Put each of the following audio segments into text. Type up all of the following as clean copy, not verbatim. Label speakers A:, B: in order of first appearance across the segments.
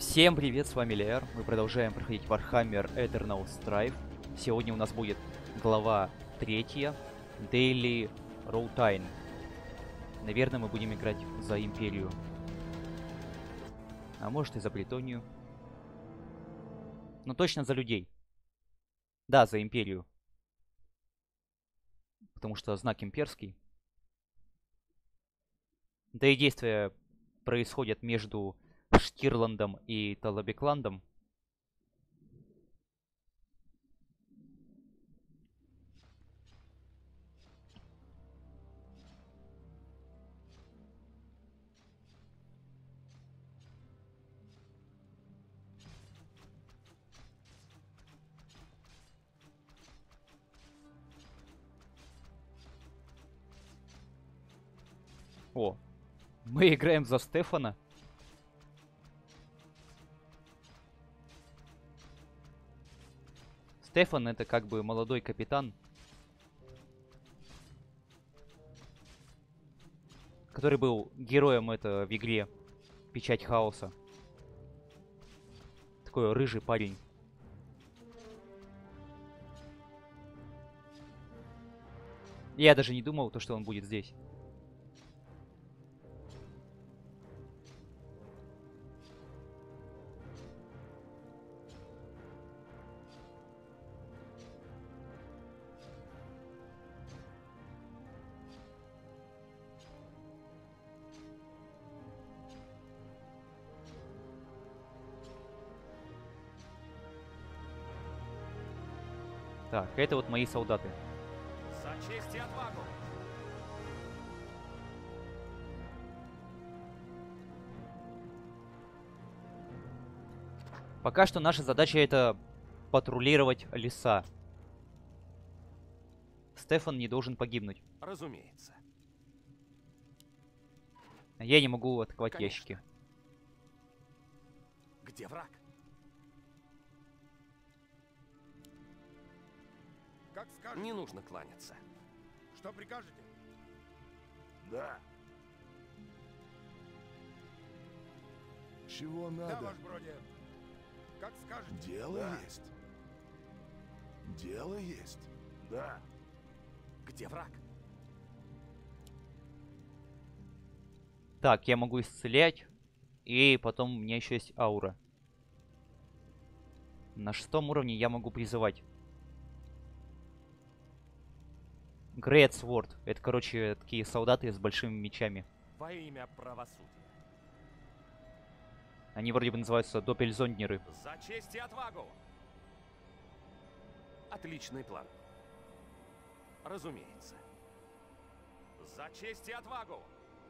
A: Всем привет, с вами Лер. Мы продолжаем проходить Warhammer Eternal Strife. Сегодня у нас будет глава 3, Daily Routine. Наверное, мы будем играть за Империю. А может и за Бретонию. Но точно за людей. Да, за Империю. Потому что знак имперский. Да и действия происходят между Штирландом и Талабекландом. О, мы играем за Стефана. Стефан — это как бы молодой капитан, который был героем в игре Печать Хаоса. Такой рыжий парень. Я даже не думал, что он будет здесь. Так, это вот мои солдаты.
B: За честь и отвагу!
A: Пока что наша задача — это патрулировать леса. Стефан не должен погибнуть.
B: Разумеется.
A: Я не могу атаковать
B: Конечно.
A: ящики.
B: Где враг?
C: Как скажете.
B: Не нужно кланяться.
C: Что прикажете?
D: Да. Чего
C: Да,
D: надо?
C: ваш бродя. Как скажете.
D: Дело
C: Да.
D: есть. Дело есть. Да.
B: Где враг?
A: Так, я могу исцелять. И потом у меня еще есть аура. На 6 уровне я могу призывать. Great Sword. Это, короче, такие солдаты с большими мечами.
B: Во имя правосудия.
A: Они вроде бы называются Доппельзонднеры.
B: За честь и отвагу! Отличный план. Разумеется. За честь и отвагу!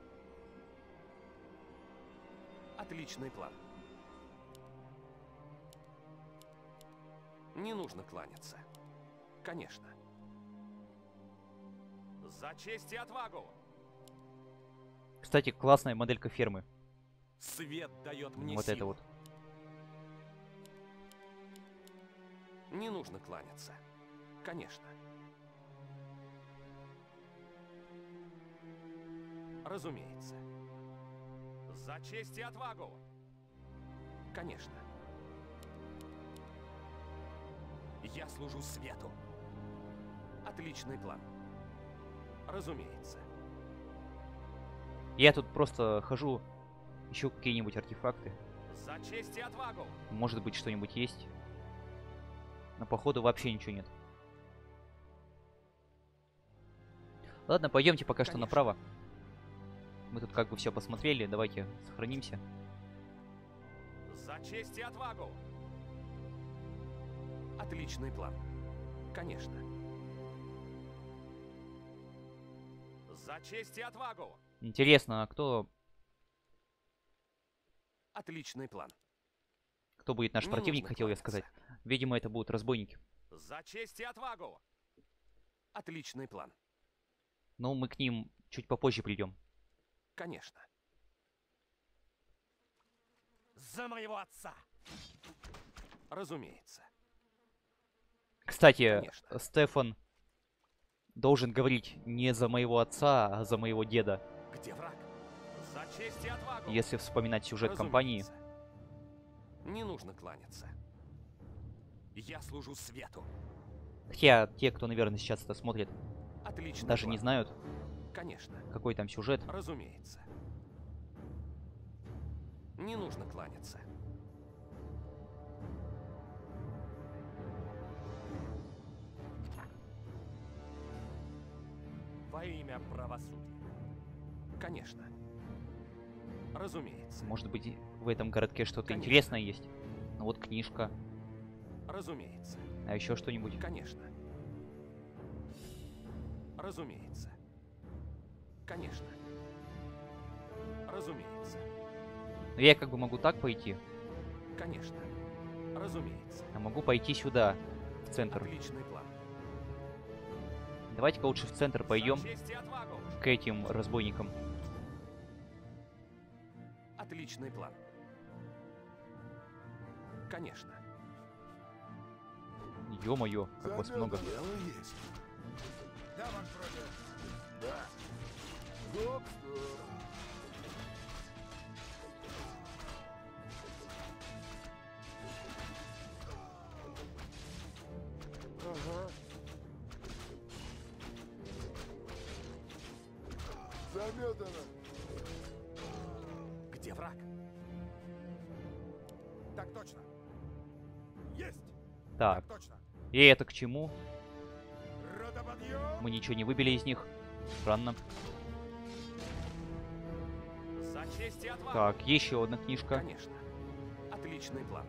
B: Отличный план. Не нужно кланяться. Конечно. За честь и отвагу!
A: Кстати, классная моделька фермы.
B: Свет дает мне
A: Вот
B: силу.
A: это вот.
B: Не нужно кланяться. Конечно. Разумеется. За честь и отвагу! Конечно. Я служу свету. Отличный план. Разумеется.
A: Я тут просто хожу, ищу какие-нибудь артефакты.
B: За честь и отвагу!
A: Может быть, что-нибудь есть. Но походу вообще ничего нет. Ладно, пойдемте пока что
B: Конечно.
A: направо. Мы тут как бы все посмотрели. Давайте сохранимся.
B: За честь и отвагу! Отличный план. Конечно. За честь и отвагу!
A: Интересно, а кто
B: Отличный план.
A: будет наш
B: Не
A: противник,
B: нужно
A: хотел я
B: кланяться.
A: сказать. Видимо, это будут разбойники.
B: За честь и отвагу! Отличный план.
A: Но мы к ним чуть попозже придем.
B: Конечно. За моего отца! Разумеется.
A: Кстати,
B: Конечно.
A: Стефан должен говорить не за моего отца, а за моего деда.
B: Где враг? За честь и отвагу!
A: Если вспоминать сюжет кампании.
B: Разумеется. Не нужно кланяться. Я служу свету.
A: Хотя те, кто, наверное, сейчас это смотрит,
B: Отлично.
A: даже не знают,
B: Конечно.
A: какой там сюжет.
B: Разумеется. Не нужно кланяться. Во имя правосудия. Конечно. Разумеется.
A: Может быть, в этом городке что-то
B: Конечно.
A: интересное есть. Ну вот книжка.
B: Разумеется.
A: А еще что-нибудь.
B: Конечно. Разумеется. Конечно. Разумеется.
A: Но я как бы могу так пойти,
B: Конечно. Разумеется.
A: а могу пойти сюда, в центр.
B: Отличный план.
A: Давайте-ка лучше в центр пойдем
B: За честь и отвагу.
A: к этим разбойникам.
B: Отличный план. Конечно.
A: Ё-моё, как вас много.
D: Дело есть.
C: Да, ваш бродер.
D: Да. Гоп, Ага. Заметано.
B: Где враг?
C: Так точно. Есть.
A: Так,
C: Так точно.
A: и это к чему?
C: Родоподъем.
A: Мы ничего не выбили из них. Странно.
B: За честь и отвагу.
A: Так, еще одна книжка.
B: Конечно. Отличный план.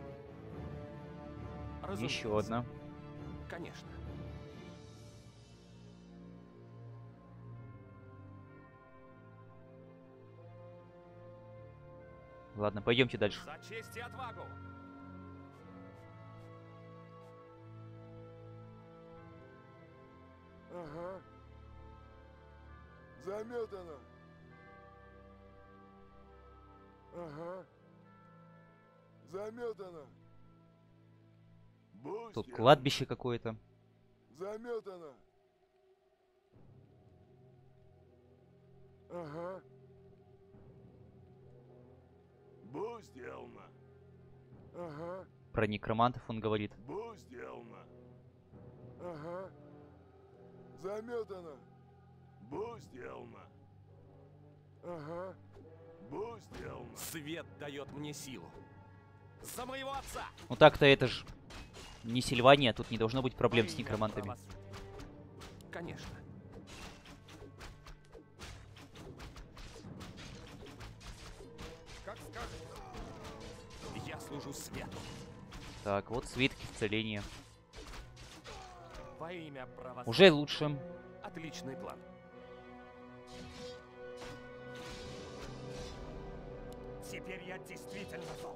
A: Еще одна.
B: Конечно.
A: Ладно, пойдемте дальше.
B: За честь и отвагу.
D: Ага. Заметано. Ага. Заметано. Будь
A: Тут
D: я-
A: кладбище какое-то.
D: Заметано. Ага. Будь сделано. Ага.
A: Про некромантов он говорит.
D: Будь сделано. Ага. Заметано. Будь сделано. Ага. Будь сделано.
B: Свет дает мне силу. За моего отца.
A: Ну так-то это ж не Сильвания, тут не должно быть проблем
B: Во
A: с
B: имя
A: некромантами.
B: правосудия. Конечно.
C: Как скажете.
B: Я служу свету.
A: Так, вот свитки исцеления.
B: Во имя правосудия.
A: Уже лучше.
B: Отличный план. Теперь я действительно зол.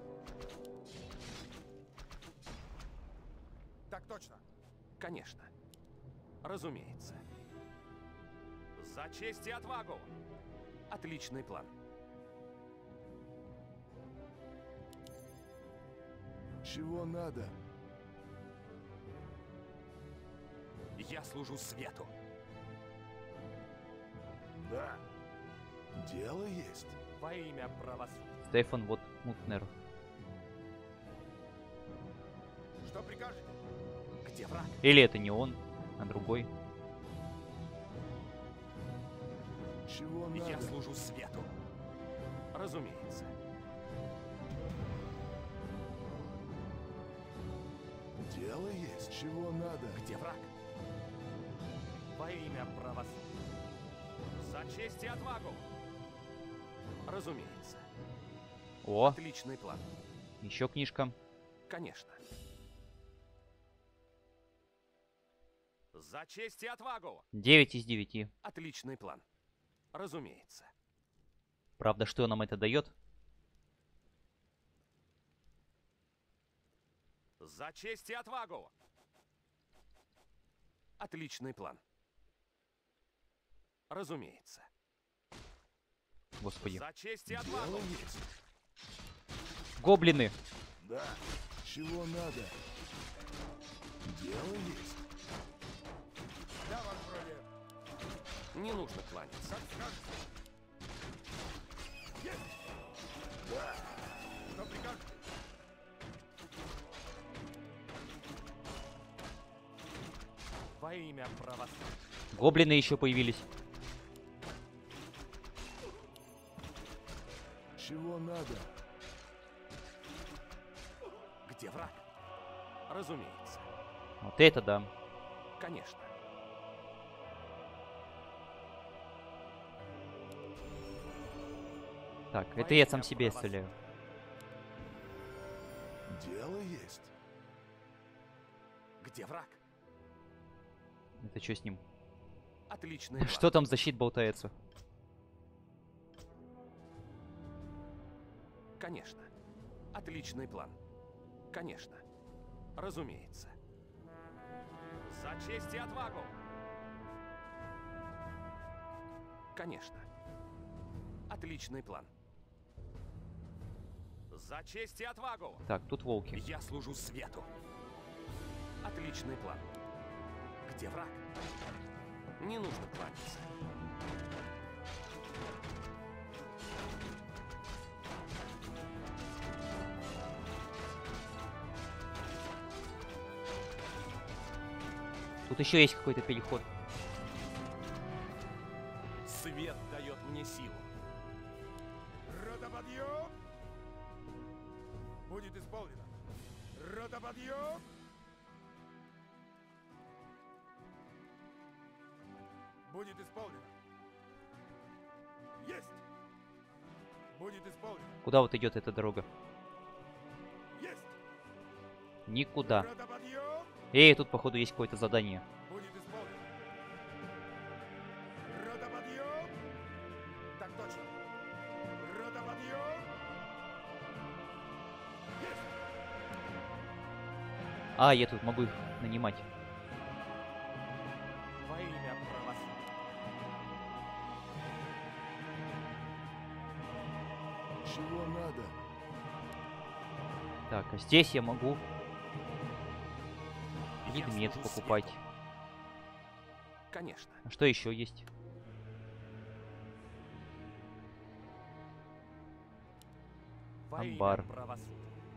C: Так точно.
B: Конечно. Разумеется. За честь и отвагу. Отличный план.
D: Чего надо?
B: Я служу свету.
D: Да. Дело есть.
B: Во имя правосудия.
A: Стефан вот Мутнер.
C: Что прикажете?
B: Где враг?
A: Или это не он, а другой.
D: Чего
B: Я
D: надо?
B: служу свету. Разумеется.
D: Дело есть. Чего надо?
B: Где враг? Во имя правосудия. За честь и отвагу. Разумеется.
A: О,
B: Отличный план.
A: еще книжка.
B: Конечно. За честь и отвагу.
A: 9 из 9.
B: Отличный план. Разумеется.
A: Правда, что нам это дает?
B: За честь и отвагу. Отличный план. Разумеется.
A: Господи.
B: За честь и
D: Дело
B: отвагу.
D: есть.
A: Гоблины.
D: Да. Чего надо? Дело есть.
C: Да, ваш бродер.
B: Не нужно кланяться.
C: Как скажете. Есть.
D: Да.
C: Что прикажете?
B: имя правосудия.
A: Гоблины еще появились.
D: Чего надо?
B: Где враг? Разумеется.
A: Вот это да.
B: Конечно.
A: Так,
B: Во
A: это я
B: имя
A: сам себе
B: правосудия.
A: исцеляю.
D: Дело есть.
B: Где враг?
A: Это что с ним?
B: Отличный план.
A: Что там за щит болтается?
B: Конечно. Отличный план. Конечно. Разумеется. За честь и отвагу. Конечно. Отличный план. За честь и отвагу.
A: Так, тут волки.
B: Я служу свету. Отличный план. Где враг? Не нужно кланяться.
A: Тут еще есть какой-то переход.
B: Свет дает мне силу.
C: Ротоподъем! Будет исполнено. Ротоподъем! Будет исполнено. Есть! Будет исполнено.
A: Куда вот идет эта дорога?
C: Есть!
A: Никуда.
C: Ротоподъем!
A: Эй, тут походу есть какое-то задание.
C: Будет исполнено. Ротоподъем! Так точно. Ротоподъем! Есть!
A: А, я тут могу их нанимать.
B: Во имя правосудия.
D: Чего надо?
A: Так, а здесь я могу
B: Я
A: предмет
B: служу
A: покупать.
B: свету. Конечно.
A: А что еще есть?
B: Во
A: Амбар.
B: имя правосудия.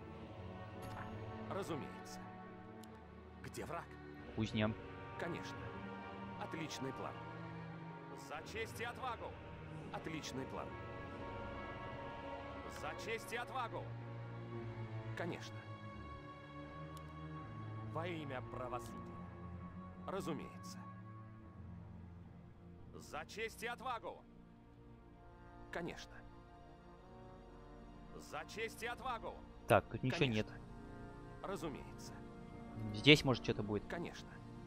B: Разумеется. Где враг?
A: Кузня.
B: Конечно. Отличный план. За честь и отвагу. Отличный план. За честь и отвагу. Конечно. Во имя правосудия. Разумеется. За честь и отвагу. Конечно. За честь и отвагу.
A: Так, тут ничего нет.
B: Конечно. Разумеется.
A: Здесь, может, что-то будет.
B: Конечно.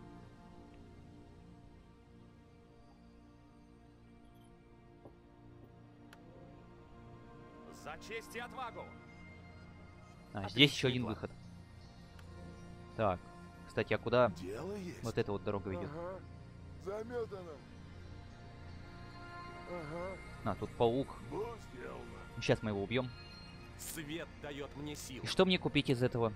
B: За честь и отвагу.
A: А, здесь еще
B: Отличный
A: один
B: план.
A: выход. Так, кстати, а куда
D: Дело есть.
A: вот эта вот дорога ведет?
D: Ага. Заметано. Ага.
A: А, тут паук.
D: Будет сделано.
A: Сейчас мы его убьем.
B: Свет дает мне силу.
A: И что мне купить из этого?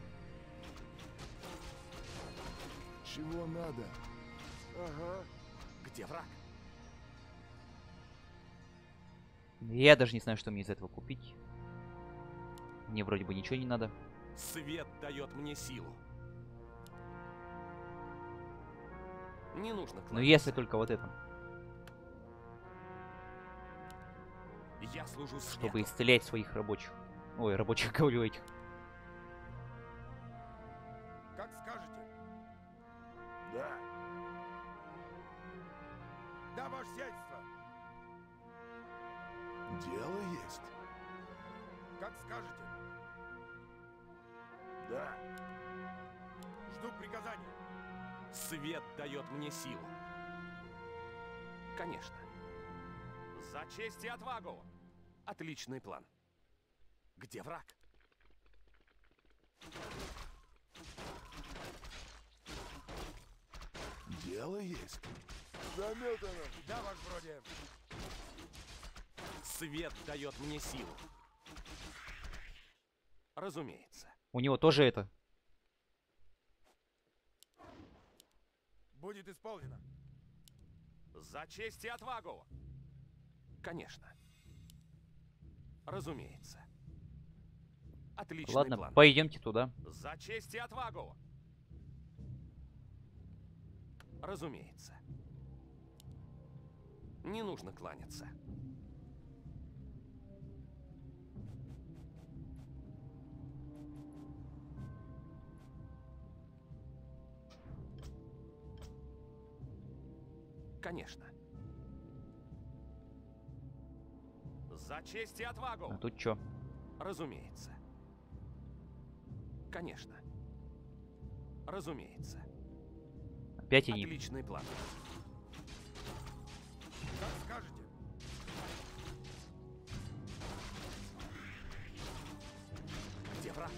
D: Чего надо? Ага.
B: Где враг?
A: Я даже не знаю, что мне из этого купить. Мне вроде бы ничего не надо.
B: Свет дает мне силу. Не нужно
A: Но
B: кланяться.
A: если только вот это,
B: Я служу свету.
A: чтобы исцелять своих рабочих. Ой, рабочих, говорю, этих.
C: Как скажете.
D: Да.
C: Да, ваше сельство.
D: Дело есть.
C: Как скажете.
D: Да.
C: Жду приказания.
B: Свет дает мне силу. Конечно. За честь и отвагу. Отличный план. Где враг?
D: Дело есть. Заметано.
C: Да, ваш вроде.
B: Свет дает мне силу. Разумеется.
A: У него тоже это.
C: Будет исполнено.
B: За честь и отвагу. Конечно. Разумеется. Отличный
A: Ладно,
B: план.
A: пойдемте туда.
B: За честь и отвагу. Разумеется. Не нужно кланяться. Конечно. За честь и отвагу!
A: А тут чё?
B: Разумеется. Конечно. Разумеется.
A: Опять они.
B: Отличный план.
C: Как скажете.
B: Где враг?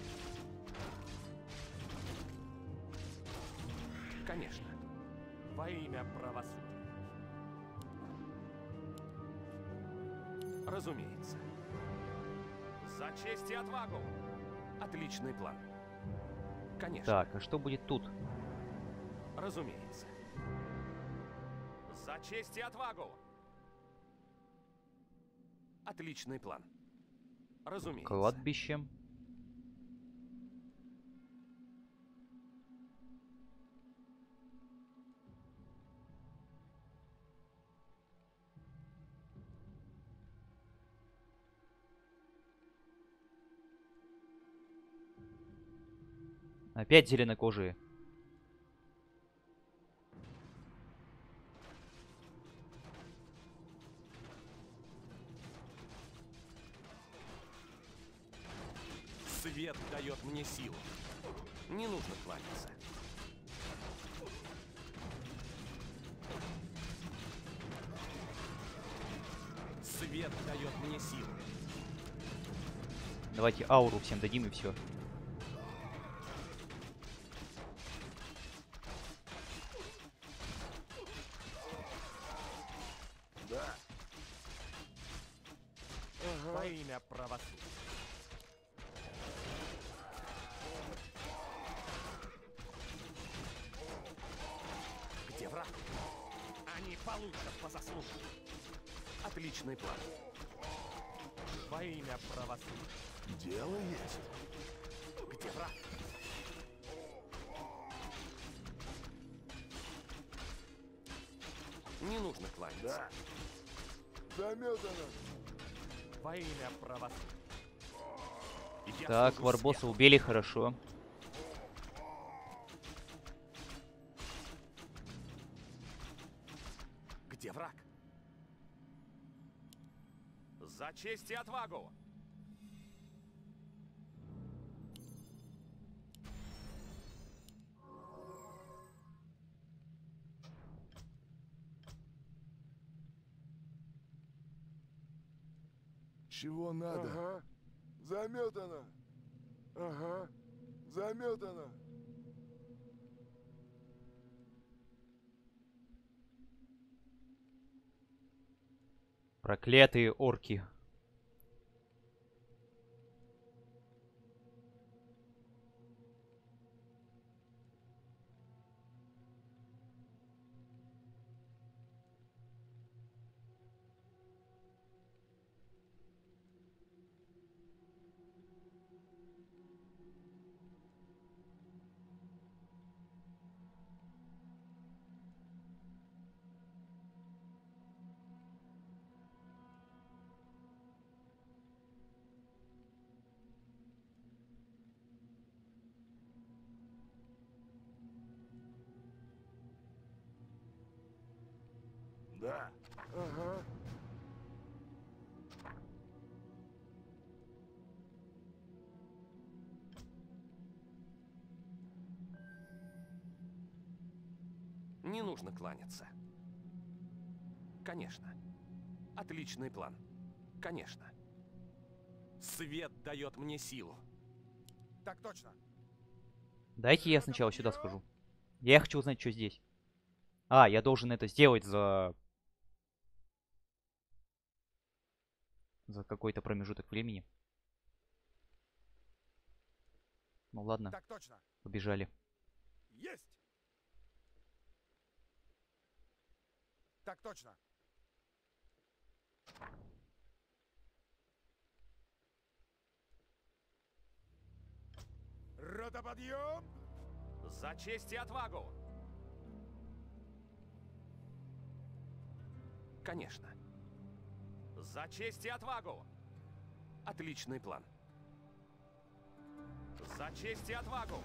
B: Конечно. Во имя правосудия. Разумеется. За честь и отвагу. Отличный план. Конечно.
A: Так, а что будет тут?
B: Разумеется. За честь и отвагу. Отличный план. Разумеется.
A: Кладбище. Опять зеленокожие.
B: Свет дает мне силу. Не нужно кланяться. Свет дает мне силу.
A: Давайте ауру всем дадим и все.
D: Да.
B: Во имя правосудия. Где враг? Они получат по заслугам. Отличный план. Во имя правосудия.
D: Дело есть.
B: Где враг? Не нужно кланяться.
D: Да. Заметано.
B: Во имя правосудия. Я
A: Так,
B: служу
A: Варбоса
B: свету.
A: убили, хорошо.
B: Где враг? За честь и отвагу!
D: Чего надо?
C: Ага. Заметано. Ага. Заметано.
A: Проклятые орки.
D: Да.
C: Ага.
B: Не нужно кланяться. Конечно. Отличный план. Конечно. Свет дает мне силу.
C: Так точно.
A: Дайте я сначала сюда схожу. Я хочу узнать, что здесь. А, я должен это сделать за какой-то промежуток времени. Ну ладно,
C: Так точно.
A: побежали.
C: Есть. Так точно. Рота, подъем!
B: За честь и отвагу! Конечно. За честь и отвагу! Отличный план. За честь и отвагу!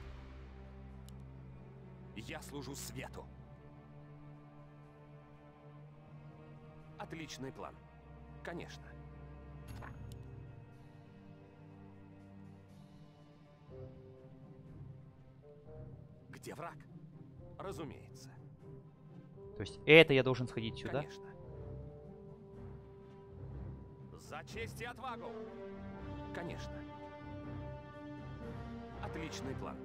B: Я служу свету. Отличный план. Конечно. Где враг? Разумеется.
A: То есть это я должен сходить сюда?
B: Конечно. За честь и отвагу! Конечно. Отличный план.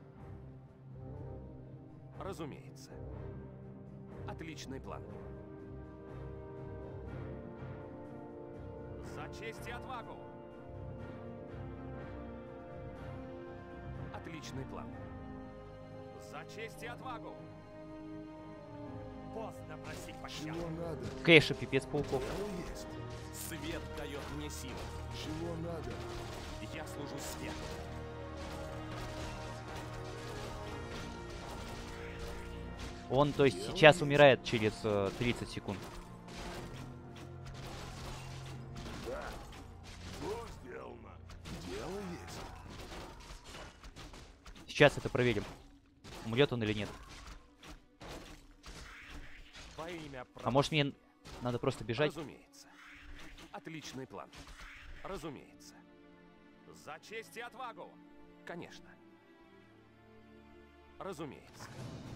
B: Разумеется. Отличный план. За честь и отвагу! Отличный план. За честь и отвагу! Поздно просить пощады.
D: Чего надо?
A: Конечно, пипец пауков.
D: Дело есть.
B: Свет дает мне силу.
D: Чего надо?
B: Я служу свету.
A: Он, то есть, сейчас умирает через 30 секунд.
D: Да. Что сделано? Дело есть.
A: Сейчас это проверим. Умрет он или нет.
B: Во имя
A: А может мне надо просто бежать?
B: Разумеется. Отличный план. Разумеется. За честь и отвагу! Конечно. Разумеется.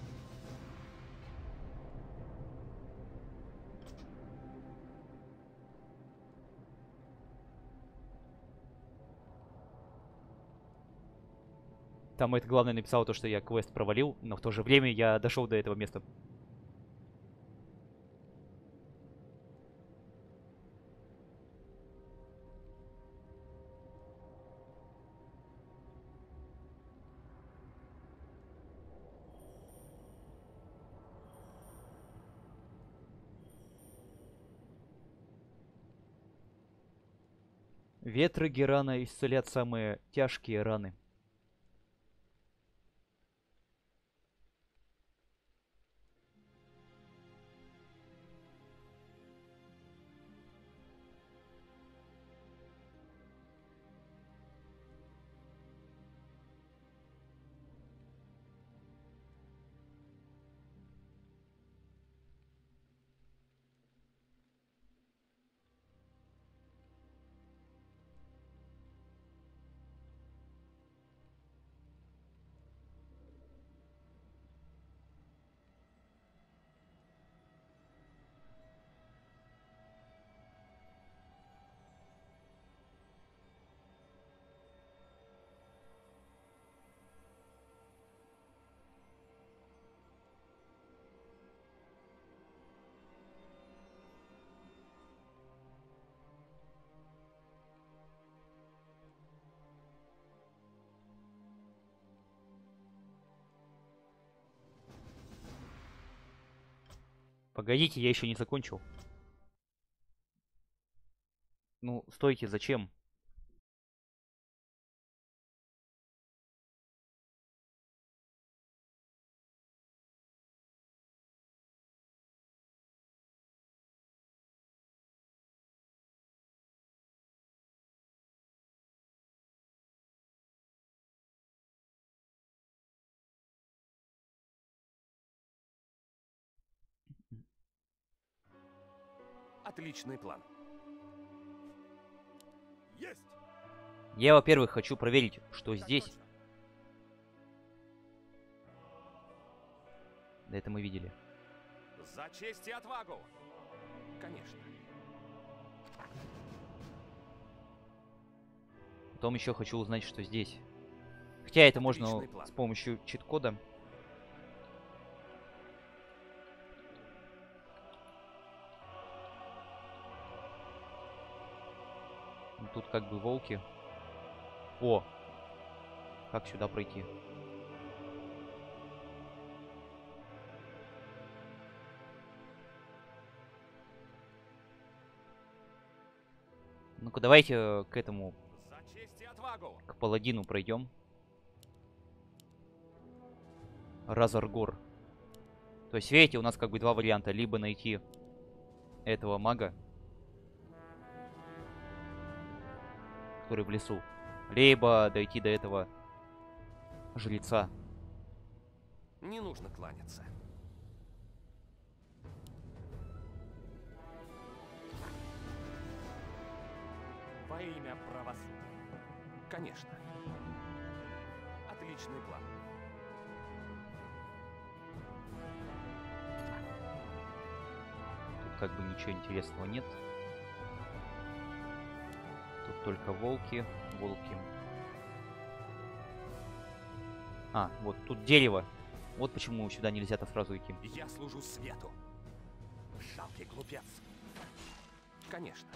A: Там это главное написал то, что я квест провалил, но в то же время я дошел до этого места. Ветры Герана исцелят самые тяжкие раны. Погодите, я еще не закончил. Ну, стойте, зачем?
B: Отличный план.
C: Есть!
A: Я, во-первых, хочу проверить, что
C: Так
A: здесь.
C: точно.
A: Да, это мы видели.
B: За честь и отвагу! Конечно.
A: Потом еще хочу узнать, что здесь. Хотя это можно
B: Отличный план.
A: с помощью чит-кода. Ну, тут как бы волки. О! Как сюда пройти? Ну-ка, давайте к этому,
B: За честь и отвагу!
A: к паладину пройдем. Разаргор. То есть, видите, у нас как бы два варианта. Либо найти этого мага, который в лесу, либо дойти до этого жреца.
B: Не нужно кланяться. Во имя правосудия. Конечно. Отличный план.
A: Тут как бы ничего интересного нет. Тут только волки. А, вот тут дерево. Вот почему сюда нельзя-то сразу идти.
B: Я служу свету. Жалкий глупец. Конечно.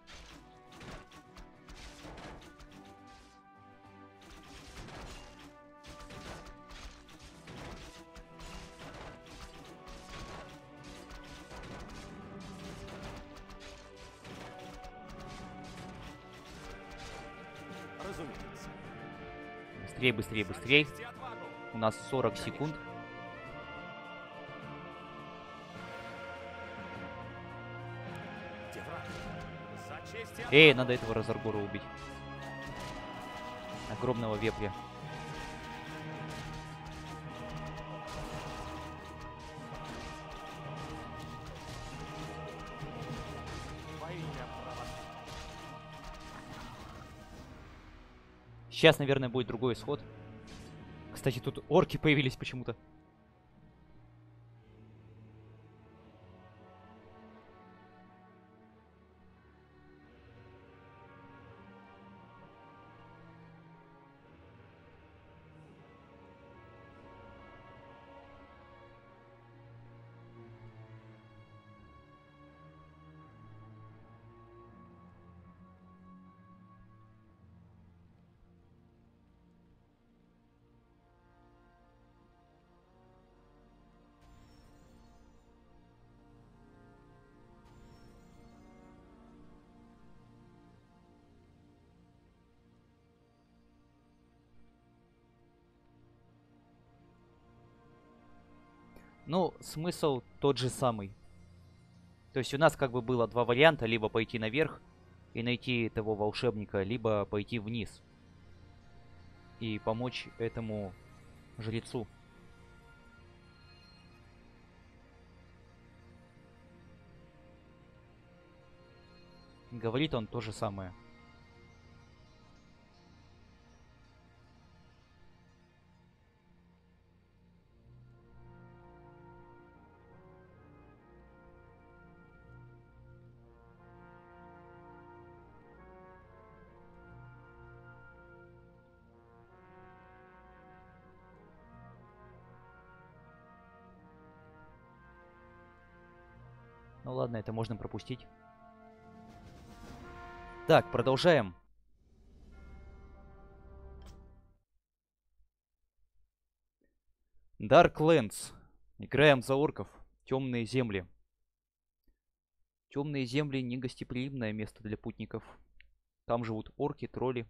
B: Разумеется.
A: Быстрее, быстрее, быстрее.
B: За честь и отвагу.
A: У нас 40 секунд.
B: Где враг? За честь и
A: Эй,
B: отвагу.
A: надо этого Разаргора убить. Огромного вепря.
B: Во имя правосудия.
A: Сейчас, наверное, будет другой исход. Кстати, тут орки появились почему-то. Ну, смысл тот же самый. То есть у нас как бы было два варианта. Либо пойти наверх и найти того волшебника, либо пойти вниз и помочь этому жрецу. Говорит он то же самое. Ну ладно, это можно пропустить. Так, продолжаем. Darklands. Играем за орков. Темные земли. Темные земли — негостеприимное место для путников. Там живут орки, тролли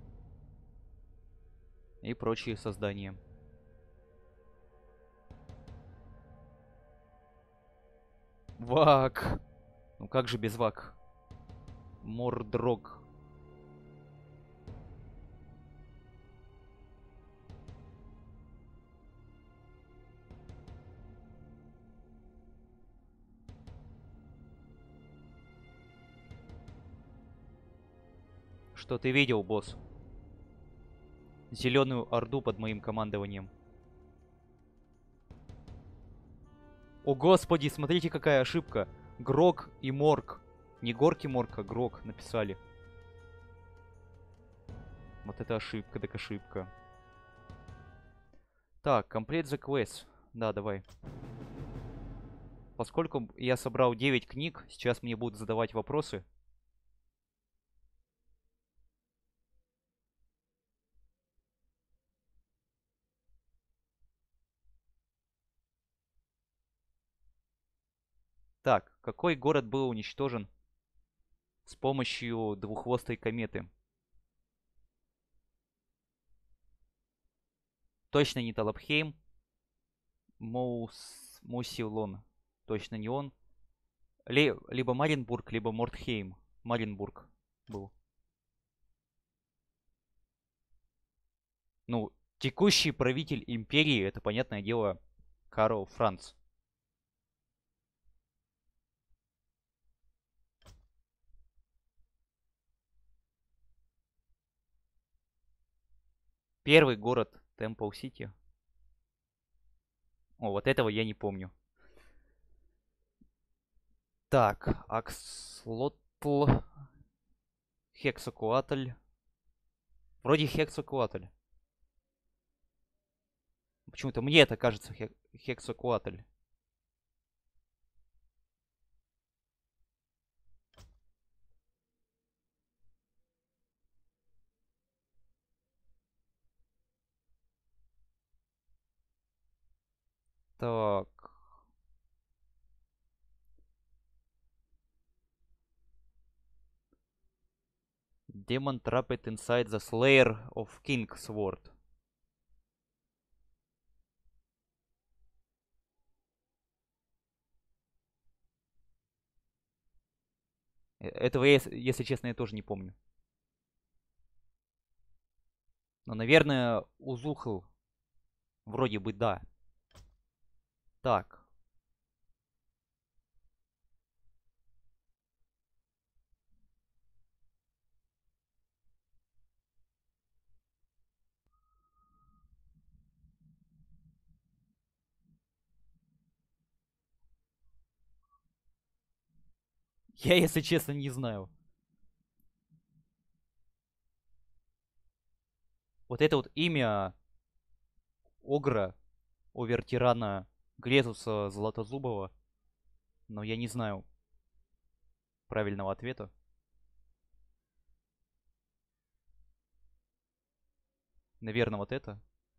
A: и прочие создания. Вак. Ну как же без вак? Мордрог. Что ты видел, босс? Зеленую орду под моим командованием. О господи, смотрите, какая ошибка. Грок и Морг. Не Горки Морг, а Грок написали. Вот это ошибка, так ошибка. Так, complete the quest. Да, давай. Поскольку я собрал 9 книг, сейчас мне будут задавать вопросы. Так, какой город был уничтожен с помощью двуххвостой кометы? Точно не Талабхейм. Моусилон. Точно не он. Либо Маринбург, либо Мортхейм. Маринбург был. Ну, текущий правитель империи, это, понятное дело, Карл Франц. Первый город Темпл-Сити. О, вот этого я не помню. Так, Акслотл, Хексакуатль. Вроде Хексакуатль. Почему-то мне это кажется Хексакуатль. Так. Demon trapped inside the Slayer of King's Sword. Этого, если честно, я тоже не помню. Но, наверное, Узухл. Вроде бы да. Так. Я, если честно, не знаю. Вот это вот имя Огра, Овертирана Глезуса Златозубова. Но я не знаю правильного ответа. Наверное, вот это.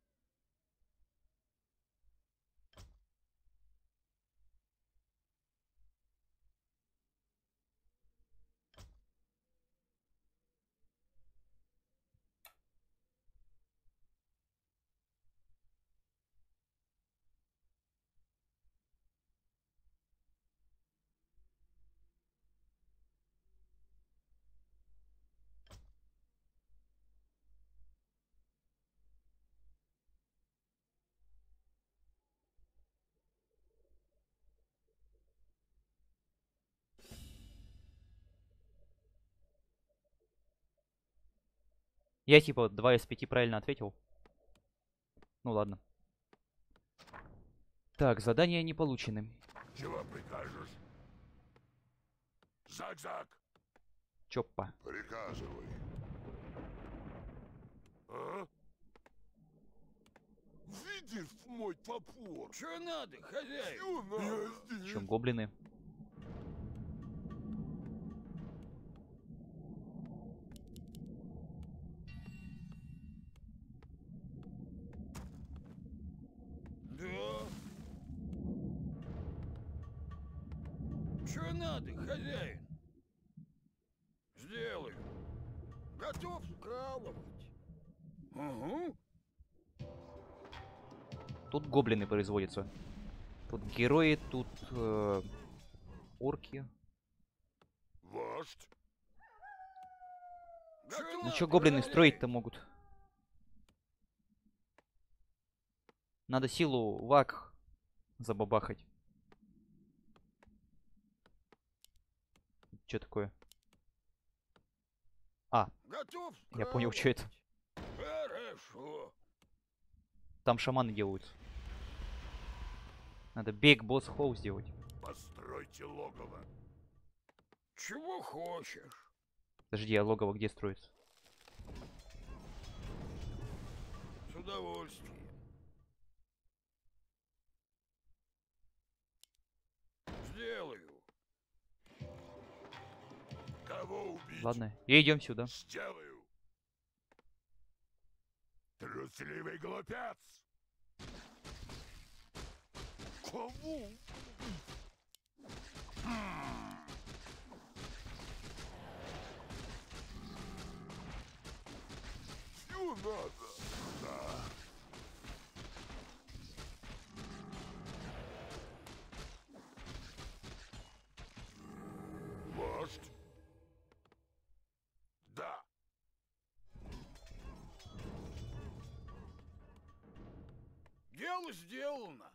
A: Я типа 2 из 5 правильно ответил. Ну ладно. Так, задания не получены.
D: Чего прикажешь? Заг-заг!
A: Чоппа.
D: Приказывай. А? Видишь мой топор?
C: Что надо, хозяин?
D: Чё надо? Я здесь.
A: Причем гоблины.
C: Да. Что надо, хозяин? Сделаю. Готов скалывать. Угу.
A: Тут гоблины производятся. Тут герои, тут орки.
D: Вождь.
A: Ну что гоблины строить-то могут? Надо силу вак забабахать. Что такое? А,
C: Готов
A: я понял, что это.
C: Хорошо.
A: Там шаманы делают. Надо биг босс хоу сделать.
D: Постройте логово.
C: Чего хочешь?
A: Подожди, а логово где строится?
C: С удовольствием. Сделаю.
D: Кого убить?
A: Ладно, и идем сюда.
D: Сделаю. Трусливый глупец. Кого? Чё надо? Да.
C: Дело сделано.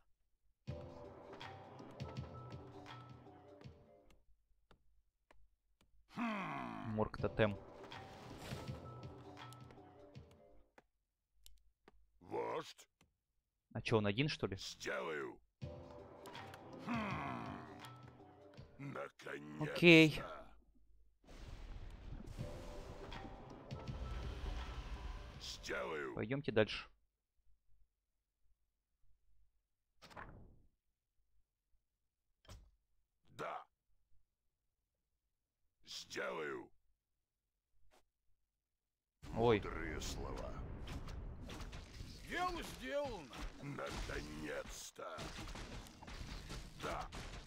A: Морг тотем.
D: Вождь,
A: А чё, он один, что ли?
D: сделаю. Наконец-то.
A: Окей.
D: Сделаю.
A: Пойдемте дальше.
D: Да. Сделаю.
A: Ой.
D: Мудрые слова.
C: Дело сделано.
D: Наконец-то. Да.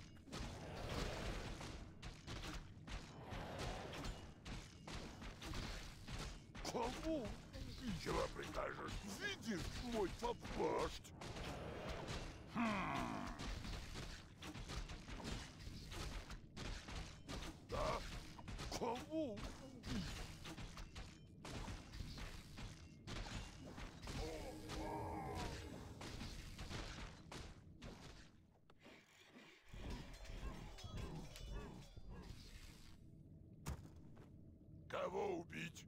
D: Кому? Чего прикажешь? Видишь, мой вождь? Да? Кому? Кого убить?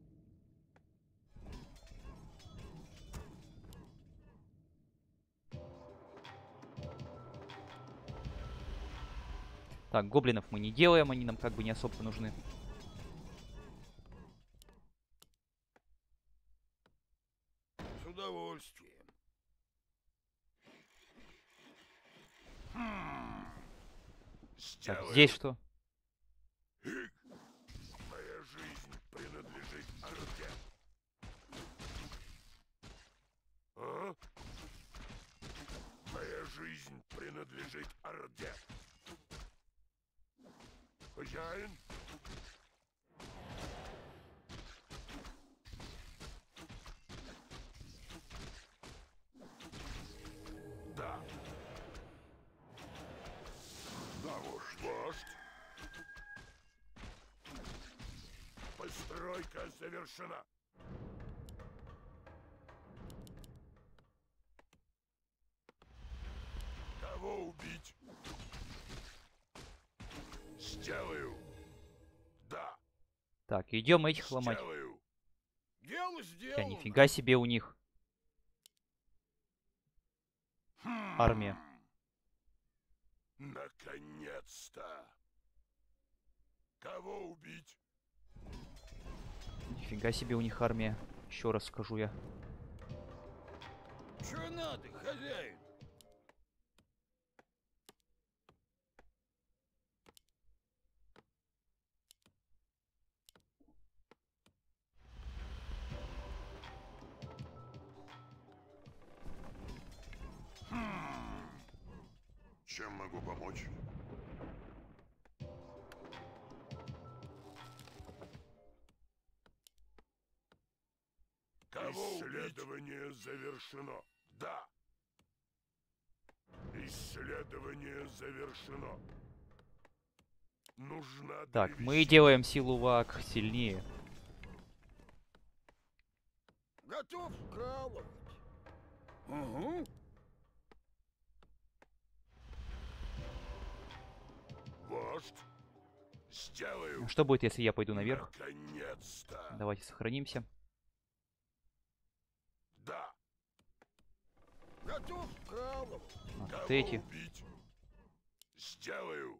A: Так, гоблинов мы не делаем, они нам как бы не особо нужны.
C: С удовольствием.
A: Так,
D: Сделаю.
A: здесь что?
D: Моя жизнь принадлежит Орде. А? Моя жизнь принадлежит Орде. Хозяин? Да. Да, вождь. Постройка завершена. Кого убить? Сделаю. Да.
A: Так, идем этих ломать.
D: Сделаю.
C: Дело сделано.
A: Я нифига себе у них армия.
D: Наконец-то. Кого убить?
A: Нифига себе у них армия. Еще раз скажу я.
C: Что надо, хозяин?
D: Чем могу помочь? Исследование завершено. Да. Исследование завершено. Нужна
A: Так, мы
D: древесина.
A: делаем силу вак сильнее.
C: Готов вкалывать. Угу.
D: Вождь. Сделаю.
A: Что будет, если я пойду наверх?
D: Наконец-то.
A: Давайте сохранимся.
D: Да.
C: Готов вкалывать.
A: Вот
D: Кого
A: эти.
D: убить? Сделаю.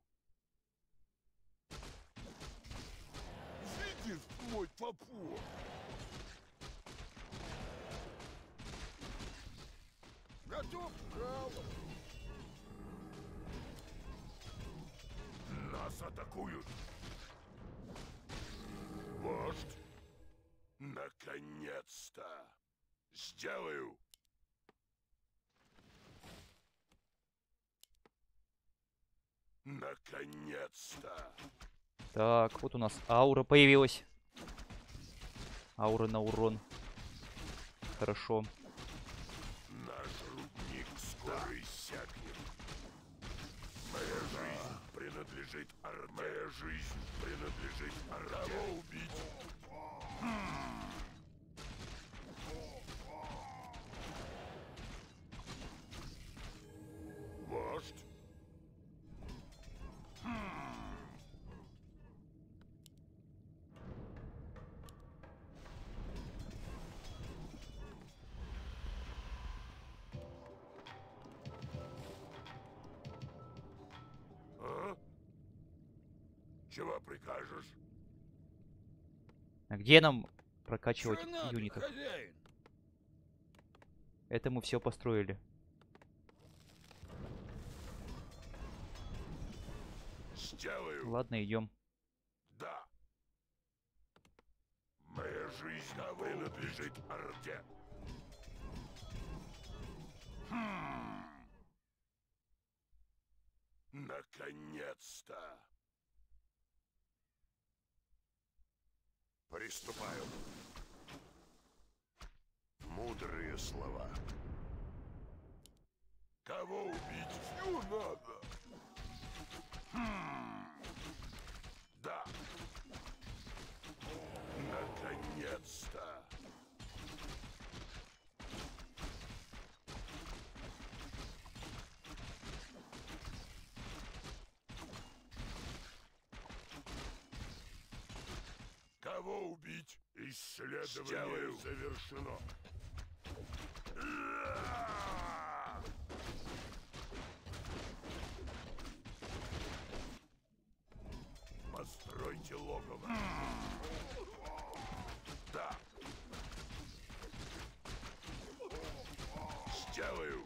D: Видишь мой топор?
C: Готов вкалывать.
D: Нас атакуют. Вождь. Наконец-то. Сделаю. Наконец-то.
A: Так, вот у нас аура появилась. Аура на урон. Хорошо.
D: Наш рудник скоро иссякнет. Моя жизнь принадлежит Орде. Моя жизнь принадлежит Орде. Кого убить? Чего прикажешь?
A: А где нам прокачивать
C: Чё надо,
A: юнитов?
C: хозяин?
A: Это мы все построили.
D: Сделаю.
A: Ладно, идем.
D: Да. Моя жизнь принадлежит Орде. Наконец-то. Приступаю. Мудрые слова. Кого убить? Всю надо. Да. Наконец-то. Кого убить? Исследование завершено. Постройте логово. Да. Сделаю.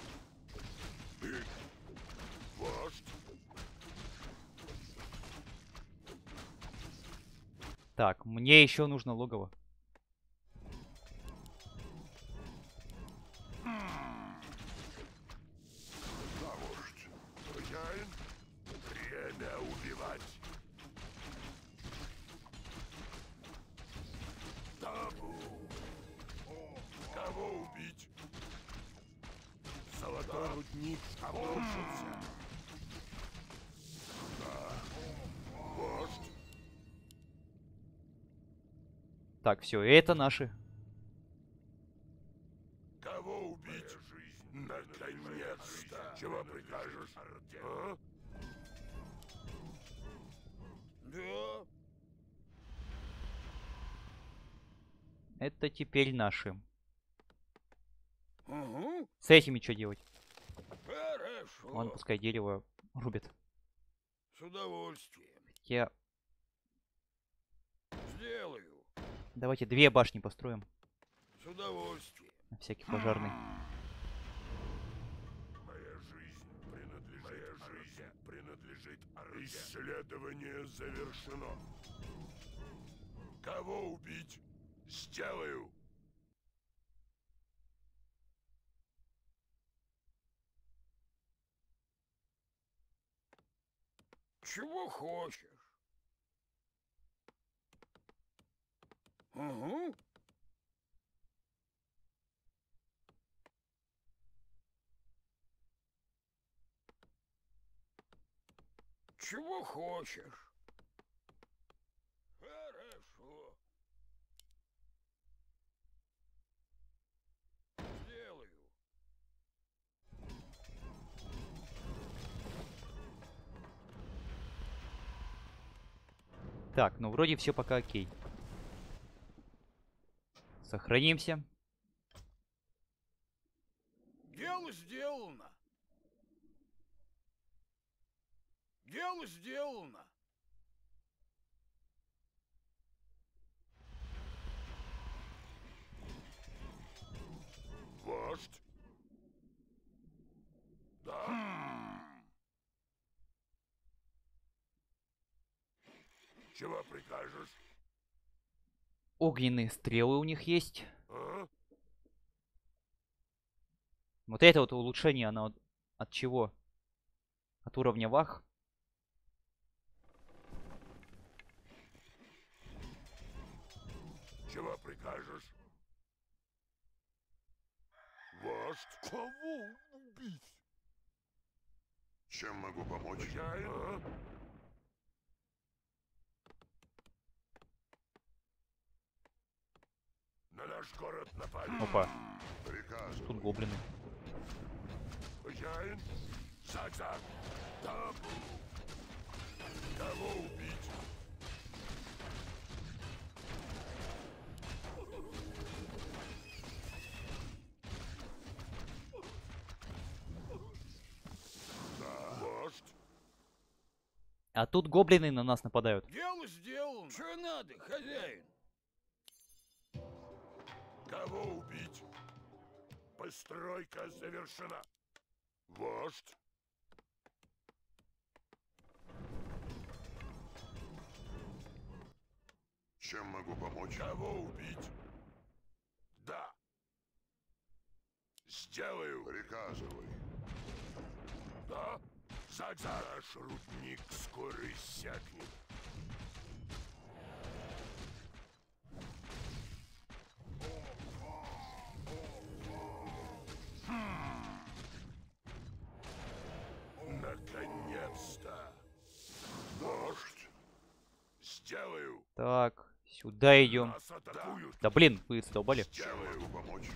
D: Вождь.
A: Так, мне еще нужно логово.
D: Да, вождь. Хозяин. Время убивать. Табу. Кого убить? Золотой рудник обрушился. Да. Вождь.
A: Так, все, это наши.
D: Кого убить? Наконец-то. Чего прикажешь? А?
C: Да.
A: Это теперь наши.
C: Угу.
A: С этими что делать?
C: Хорошо.
A: Ладно, пускай дерево рубит.
C: С удовольствием.
A: Я...
C: Сделаю.
A: Давайте 2 башни построим.
C: С удовольствием.
A: На всякий пожарный.
D: Моя жизнь принадлежит Орде. Исследование завершено. Кого убить? Сделаю.
C: Чего хочешь? Угу. Чего хочешь? Хорошо. Сделаю.
A: Так, ну вроде все пока окей. Сохранимся.
C: Дело сделано. Дело сделано.
D: Вождь. Да. Чего прикажешь?
A: Огненные стрелы у них есть.
D: А?
A: Вот это вот улучшение, оно от чего? От уровня вах?
D: Чего прикажешь? Вождь. Кого убить? Чем могу помочь? Хозяин? А? На наш город напали.
A: Опа,
D: Приказ.
A: тут гоблины.
D: Хозяин? Заг-заг. Табу. Кого убить? Да. Вождь.
A: А тут гоблины на нас нападают.
C: Дело сделано. Что надо, хозяин?
D: Кого убить? Постройка завершена. Вождь. Чем могу помочь? Кого убить? Да. Сделаю. Приказывай. Да. Наш рудник скоро иссякнет. Наконец-то. Вождь. Сделаю.
A: Так, сюда идем.
D: Нас атакуют.
A: Да блин, вы задолбали.
D: Сделаю. Помочь.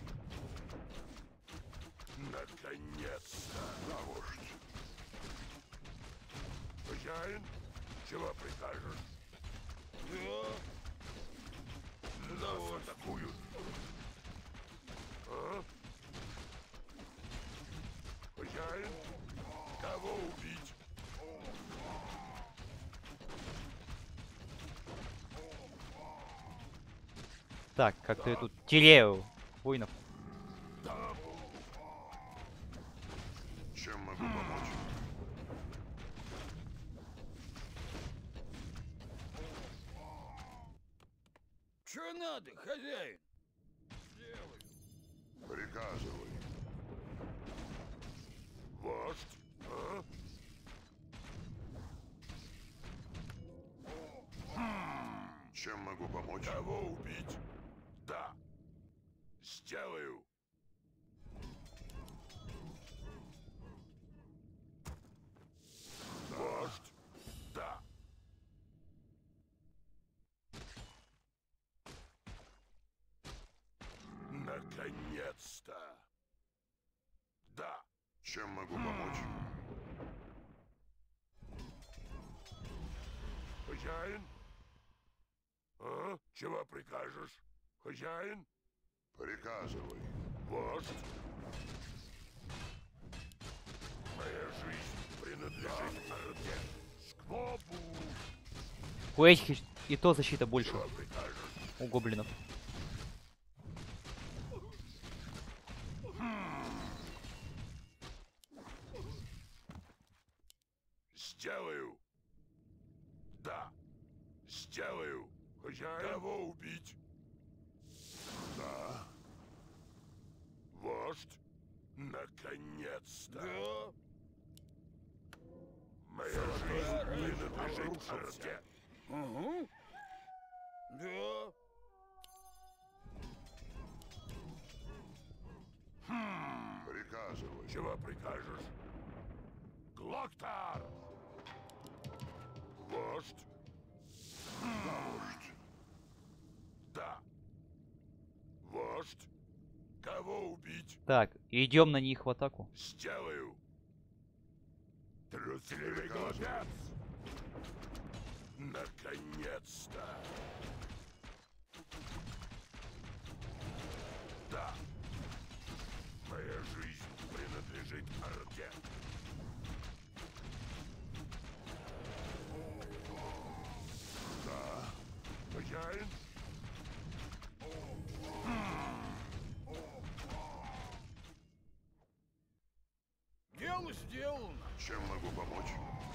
D: Наконец-то. Да, вождь. Хозяин, чего прикажешь?
C: Да.
D: Нас атакуют. А? Хозяин, кого убить?
A: Так, как-то я тут теряю воинов.
D: Чем могу помочь?
C: Что надо, хозяин? Делаю.
D: Приказывай. Вождь, а? Чем могу помочь? Кого убить? Да. Сделаю. Вождь, да. Наконец-то. Да. Чем могу помочь? Хозяин? А? Чего прикажешь? Хозяин? Приказывай. Вождь? Моя жизнь принадлежит Орде. Сквобу!
A: У этих и то защита больше.
D: Чего прикажешь?
A: У гоблинов.
D: Сделаю. Да. Сделаю. Хозяин? Кого убить? Да. Вождь? Наконец-то.
C: Да.
D: Моя жизнь принадлежит Орде.
C: Угу. Да.
D: Приказывай. Чего прикажешь? Глоктар! Вождь? Да, вождь. Да. Вождь? Кого убить?
A: Так, идем на них в атаку.
D: Сделаю. Трусливый глупец! Наконец-то! Да. Моя жизнь принадлежит Орде. Да. Хозяин?
C: Дело сделано.
D: Чем могу помочь?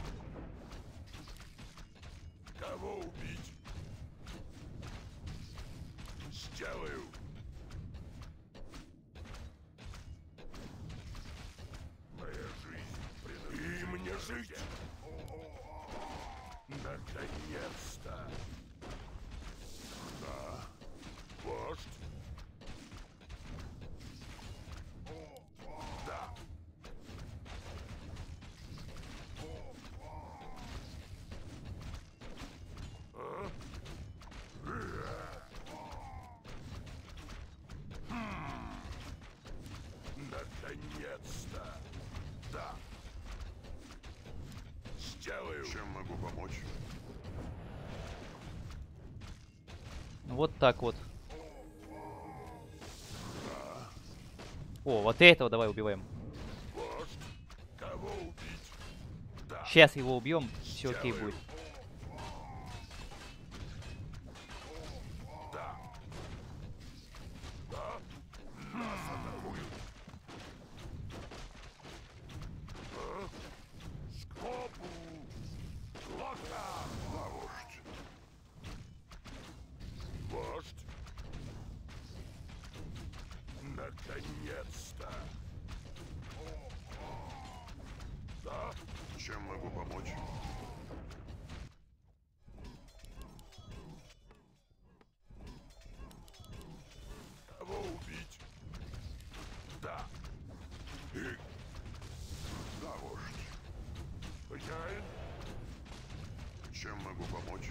D: Кого убить? Сделаю. Моя жизнь принадлежит. И мне жить. Наконец-то. Да. Вождь? Да. А? Наконец-то. Да. Сделаю. Чем могу помочь?
A: Вот так вот. О, вот этого давай убиваем.
D: Вождь? Кого убить? Да.
A: Сейчас его убьем, все окей будет.
D: Да. Да. Нас атакуют. Скопу. Лока. Да, вождь. Вождь. Наконец-то. Да. Чем могу помочь? Кого убить? Да. Да, вождь. Хозяин? Чем могу помочь?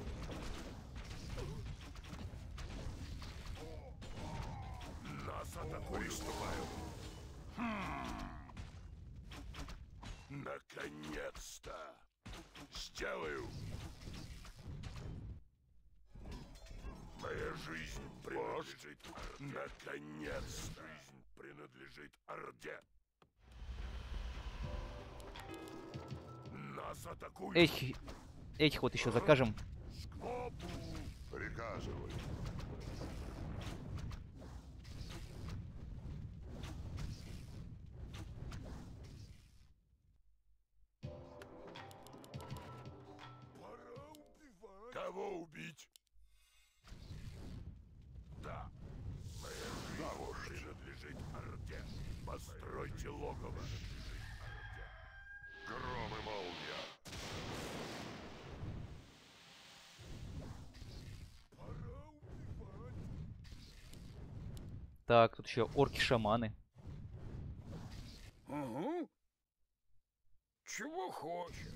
D: Нас атакуют. Приступаю. Наконец-то. Сделаю. Моя жизнь принадлежит Орде. Наконец-то. Жизнь принадлежит Орде. Нас атакуют.
A: Этих вот еще закажем.
D: Скопу. Приказывай. Пора убивать. Кого убить? Да. Моя жизнь принадлежит Орде. Постройте логово. Гром и молния. Пора убивать.
A: Так, тут еще орки-шаманы.
C: Угу. Чего хочешь?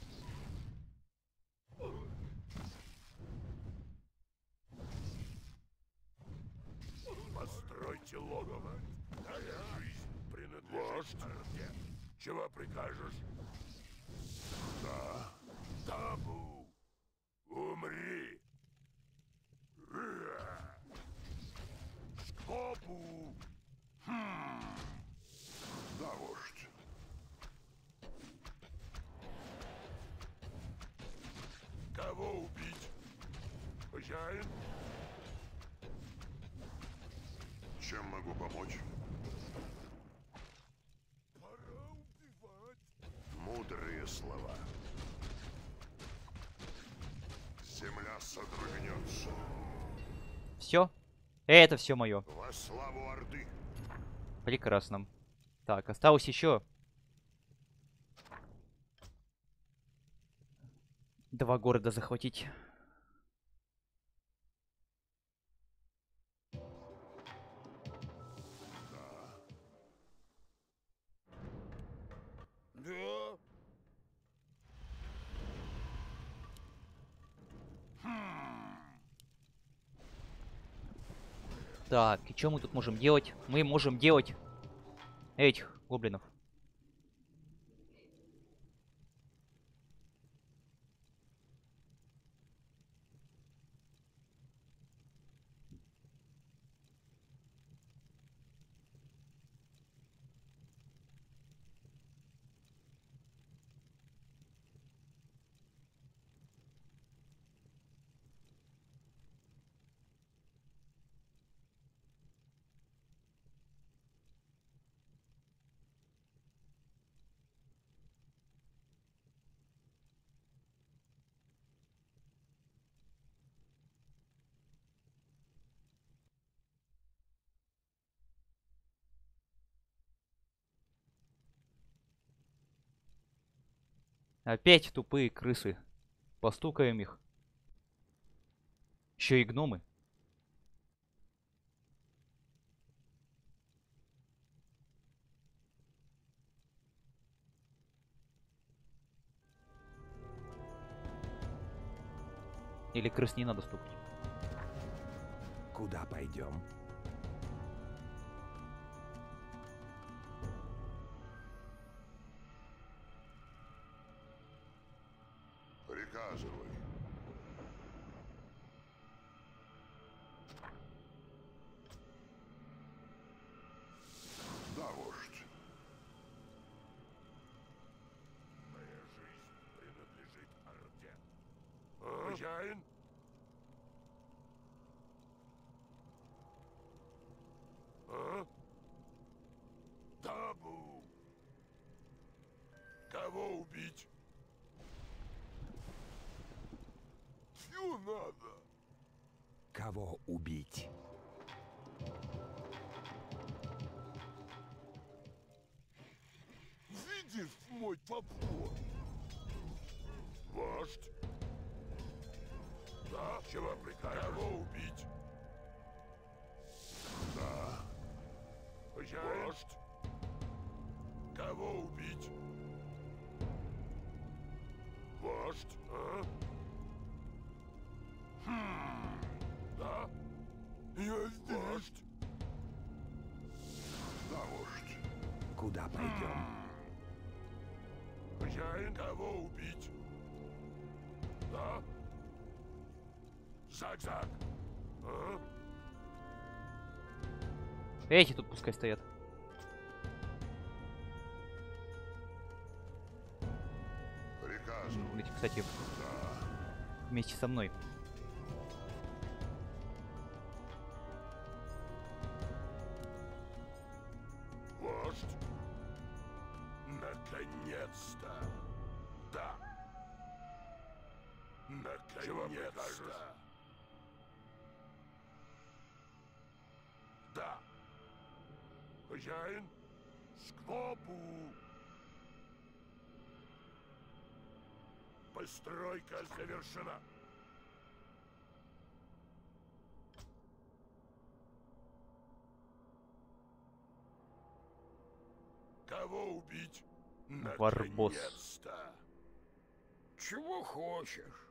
D: Постройте логово. Моя жизнь принадлежит Орде. Чего прикажешь? Да. Табу. Умри. Скопу. Да, вождь. Кого убить? Хозяин? Чем могу помочь? Пора убивать. Мудрые слова. Земля содрогнется.
A: Все? Это все мое.
D: Во славу Орды.
A: Прекрасно. Так, осталось еще 2 города захватить.
C: Да.
A: Так, и что мы тут можем делать? Мы можем делать этих гоблинов. Опять тупые крысы. Постукаем их. Еще и гномы. Или крыс не надо стукать.
E: Куда пойдем?
D: Приказывай. Да, вождь. Моя жизнь Хозяин? А? Табу. Кого убить? Чего надо?
E: Кого убить?
D: Видишь мой топор? Вождь? Да, чего прикажешь? Кого убить? Да. Хозяин? Вождь? Кого убить? Вождь, а? Да? Я здесь. Вождь? Да, вождь.
E: Куда пойдем?
D: Хозяин, кого убить? Да? Заг-заг. А?
A: Эти тут пускай стоят.
D: Приказывай.
A: Эти, кстати,
D: Да.
A: вместе со мной.
D: Вождь? Наконец-то. Да. Наконец-то. Да. Хозяин? Сквобу. Постройка завершена. Кого убить?
A: Барбос.
D: Наконец-то.
C: Чего хочешь?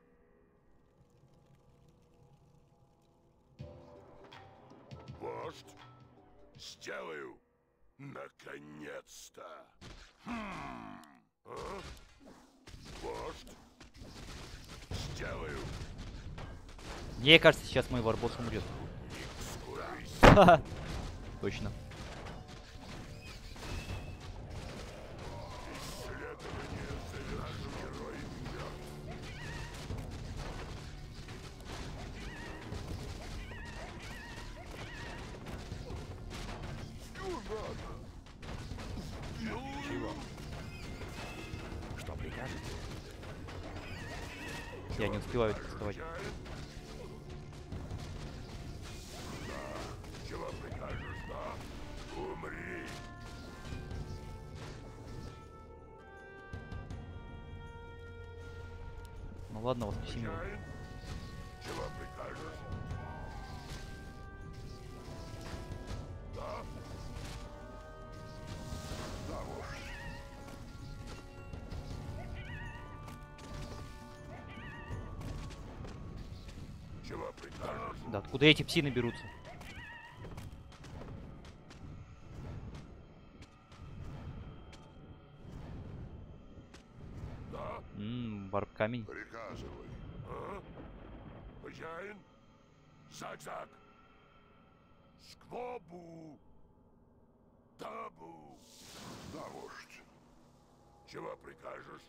D: Вождь? Сделаю. Наконец-то. А? Вождь? Сделаю.
A: Мне кажется, сейчас мой варбос умрет. Точно.
D: Исследование завершено. Герой мертв. Что надо?
E: Чего? Что прикажете?
A: Я не успеваю вставать.
D: Хозяин? Да. Чего прикажешь, да? Умри.
A: Ну ладно, воскресим его.
D: Хозяин? Чего прикажешь? Да? Да, вождь. Чего прикажешь?
A: Да, откуда эти псины берутся?
D: Да?
A: Варп камень.
D: Приказывай. А? Хозяин? Заг-заг. Сквобу. Табу. Да, вождь. Чего прикажешь?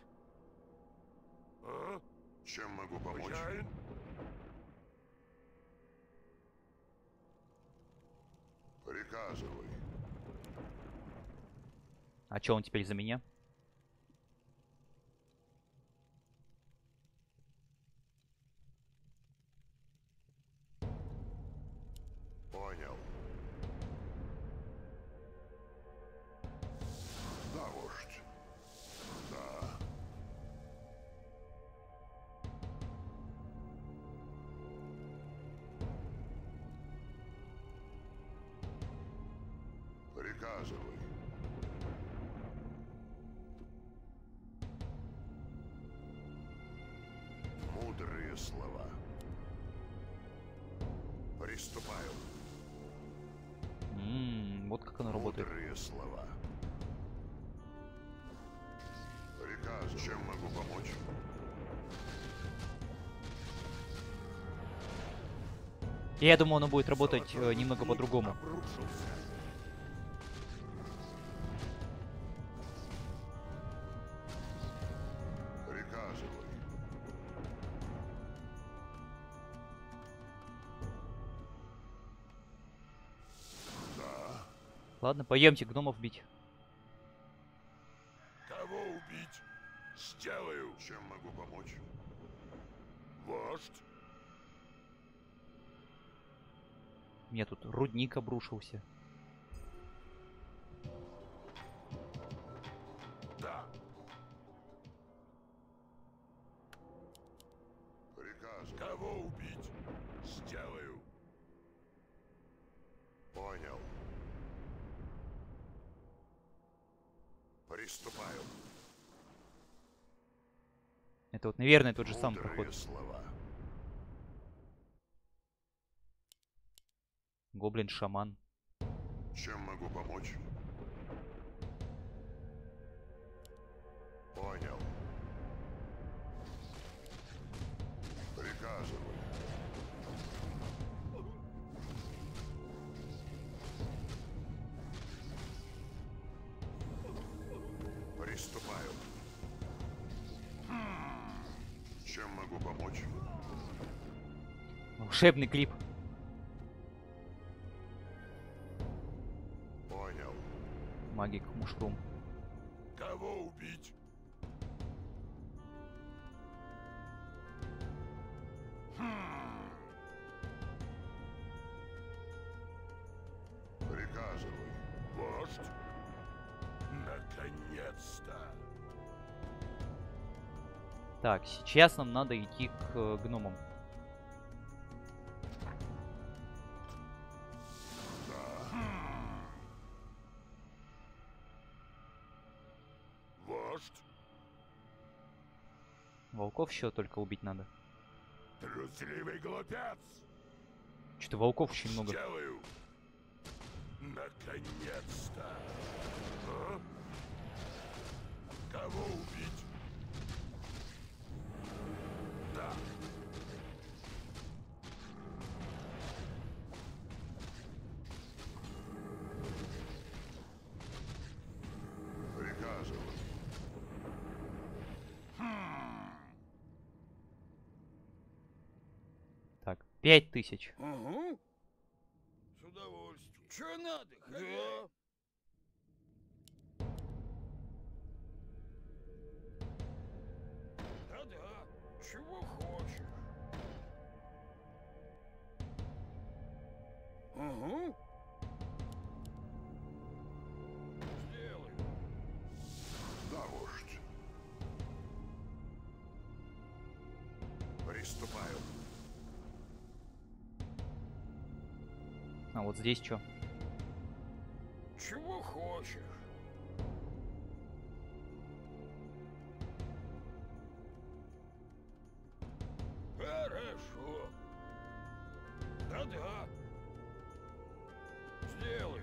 D: А? Чем могу помочь? Хозяин? Приказывай.
A: А чё он теперь за меня?
D: Понял. Да, вождь. Да. Приказывай. Мудрые слова. Приступаю.
A: Вот как оно работает.
D: Мудрые слова. Приказ. Чем могу помочь?
A: Я думаю, оно будет работать немного по-другому.
D: Обрушился. Приказывай.
A: Ладно, пойдемте гномов бить.
D: Кого убить? Сделаю. Чем могу помочь? Вождь?
A: Мне тут рудник обрушился.
D: Да. Приказываю. Кого убить? Сделаю. Понял. Приступаю.
A: Это вот, наверное, тот же самый
D: Мудрые
A: проход.
D: слова.
A: Гоблин-шаман.
D: Чем могу помочь? Понял. Приказываю. Приступаю. Чем могу помочь?
A: Волшебный клип.
D: Понял.
A: Магик мушрум.
D: Кого убить? Приказываю. Вождь? Наконец-то.
A: Так, сейчас нам надо идти к гномам.
D: Вождь?
A: Волков еще только убить надо.
D: Трусливый глупец.
A: Что-то волков очень много.
D: Сделаю. Наконец-то. А? Кого убить? Да. Приказываю.
A: Так, 5000.
C: Угу. С удовольствием. Че надо, хозяин? Да-да. Чего хочешь? Угу. Сделай.
D: Да, вождь. Приступаю.
A: А вот здесь что?
C: Чего хочешь? Хорошо. Да-да. Сделаю.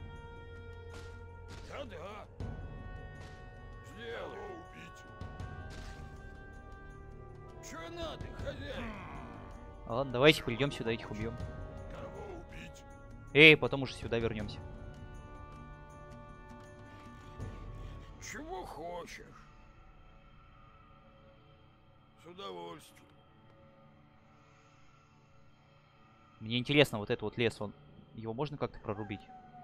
C: Да-да. Сделаю.
D: Кого убить?
C: Че надо, хозяин?
A: Ладно, давайте придем сюда, этих убьем.
D: Кого убить?
A: Эй, потом уже сюда вернемся.
C: Чего хочешь? С удовольствием.
A: Мне интересно, вот этот вот лес, его можно как-то прорубить?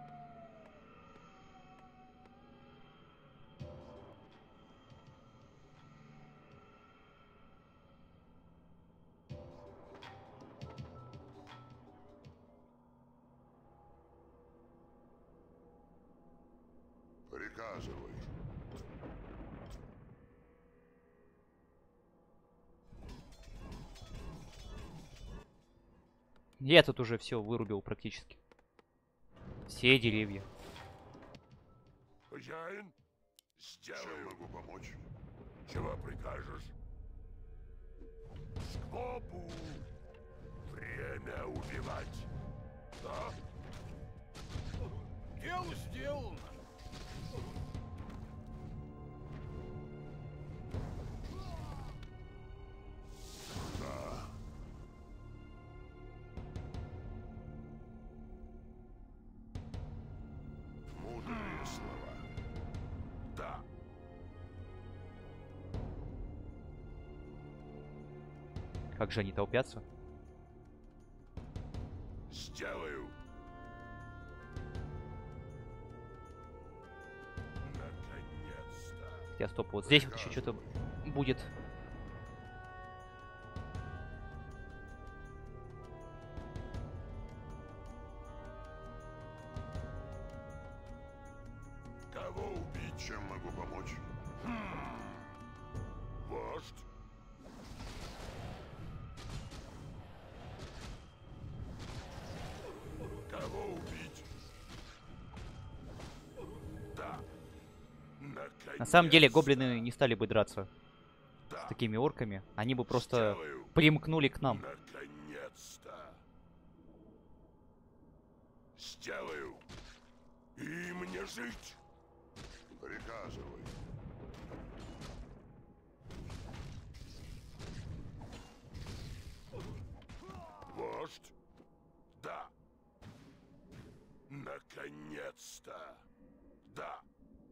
D: Приказывай.
A: Я тут уже все вырубил практически. Все деревья.
D: Хозяин? Сделаю. Чем могу помочь? Чего прикажешь? Скобу! Время убивать. Да?
C: Дело сделано.
D: Да. Мудрые слова. Да.
A: Как же они толпятся?
D: Сделаю.
A: Хотя, стоп, вот здесь вот еще что-то будет.
D: Кого убить? Чем могу помочь? Вождь? Кого убить? Да.
A: На самом деле, гоблины не стали бы драться с такими орками. Они бы просто примкнули к нам.
D: Наконец-то. Сделаю. И мне жить. Приказывай. Вождь? Да. Наконец-то. Да.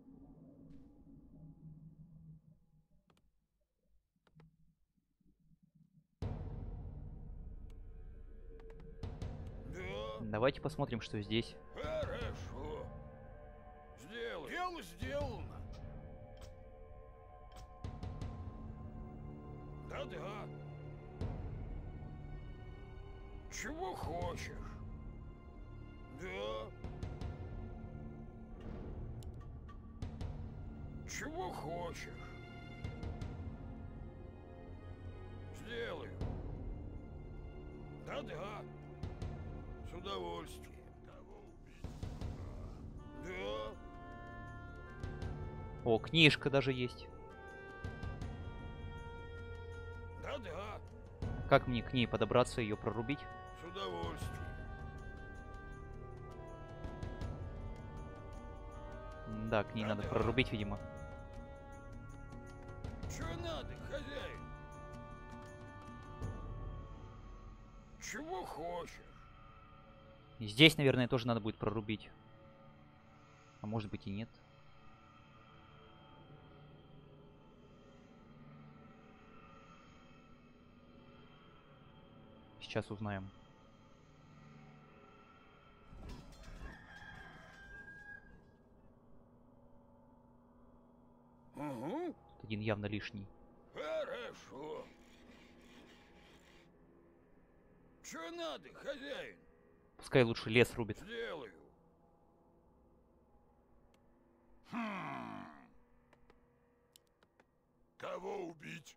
C: Да,
A: Давайте посмотрим, что здесь.
C: хорошо. Сделай. Дело сделано. Да-да. Чего хочешь? Да. Чего хочешь? Сделаю. Да-да. С удовольствием.
D: Кого убить?
C: Да.
A: О, книжка даже есть.
C: Да-да.
A: Как мне к ней подобраться, ее прорубить?
C: С удовольствием.
A: Да, к ней надо
C: Да-да.
A: прорубить, видимо.
C: Чё надо, хозяин? Чего хочешь?
A: И здесь, наверное, тоже надо будет прорубить. А может быть и нет. Сейчас узнаем.
C: Угу.
A: Тут один явно лишний.
C: Хорошо. Чё надо, хозяин?
A: Пускай лучше лес рубит.
C: Сделаю.
D: Кого убить?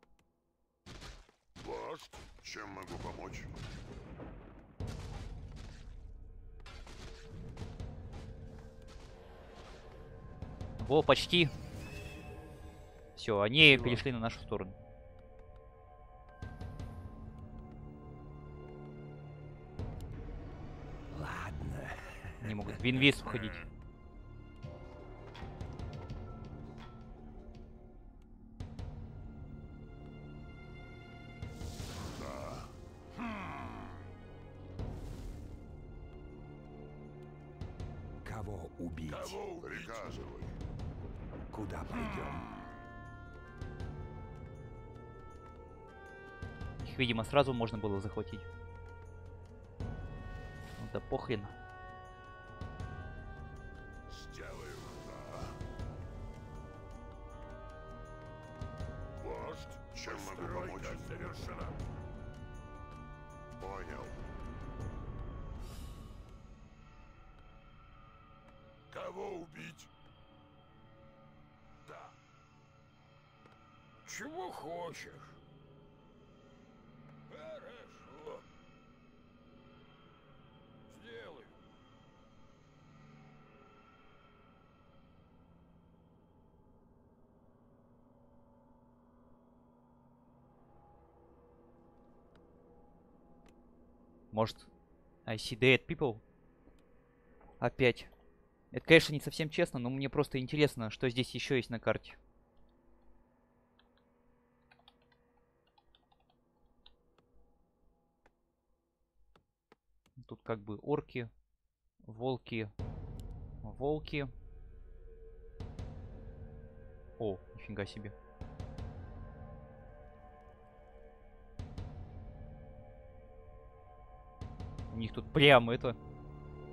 D: Вождь? Чем могу помочь?
A: Во, почти. Все, они перешли на нашу сторону.
E: Ладно.
A: Они могут в инвиз уходить.
E: Кого убить?
D: Кого убить? Приказывай.
E: Куда пойдем?
A: Их, видимо, сразу можно было захватить. Ну да похрен.
D: Сделаю. Да. Вождь? Чем могу помочь? Завершена. Понял. Кого убить? Да.
C: Чего хочешь? Хорошо. Сделаю.
A: Может, I see dead people? Опять. Это, конечно, не совсем честно, но мне просто интересно, что здесь еще есть на карте. Тут как бы орки, волки, волки. О, нифига себе. У них тут прямо это...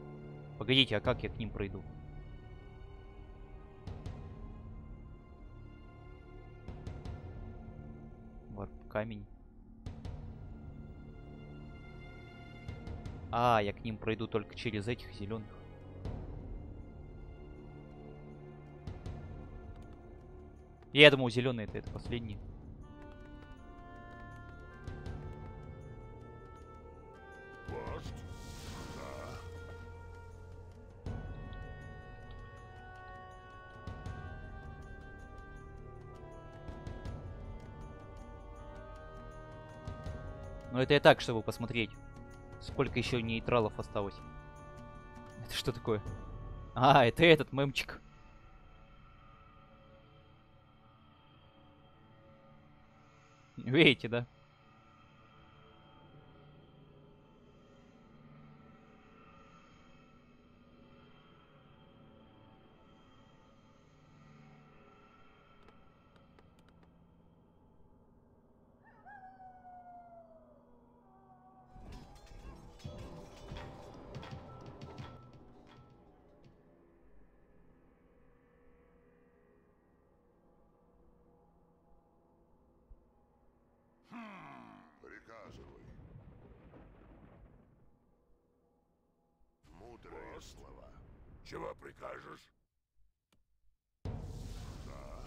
A: Погодите, а как я к ним пройду? камень. А, я к ним пройду только через этих зеленых. Я думал, зеленые это последние.
D: Вождь? Да.
A: Но это я так, чтобы посмотреть, сколько еще нейтралов осталось. Это что такое? А, это этот мемчик. Видите, да?
D: Приказывай. Мудрые слова. Чего прикажешь? Да.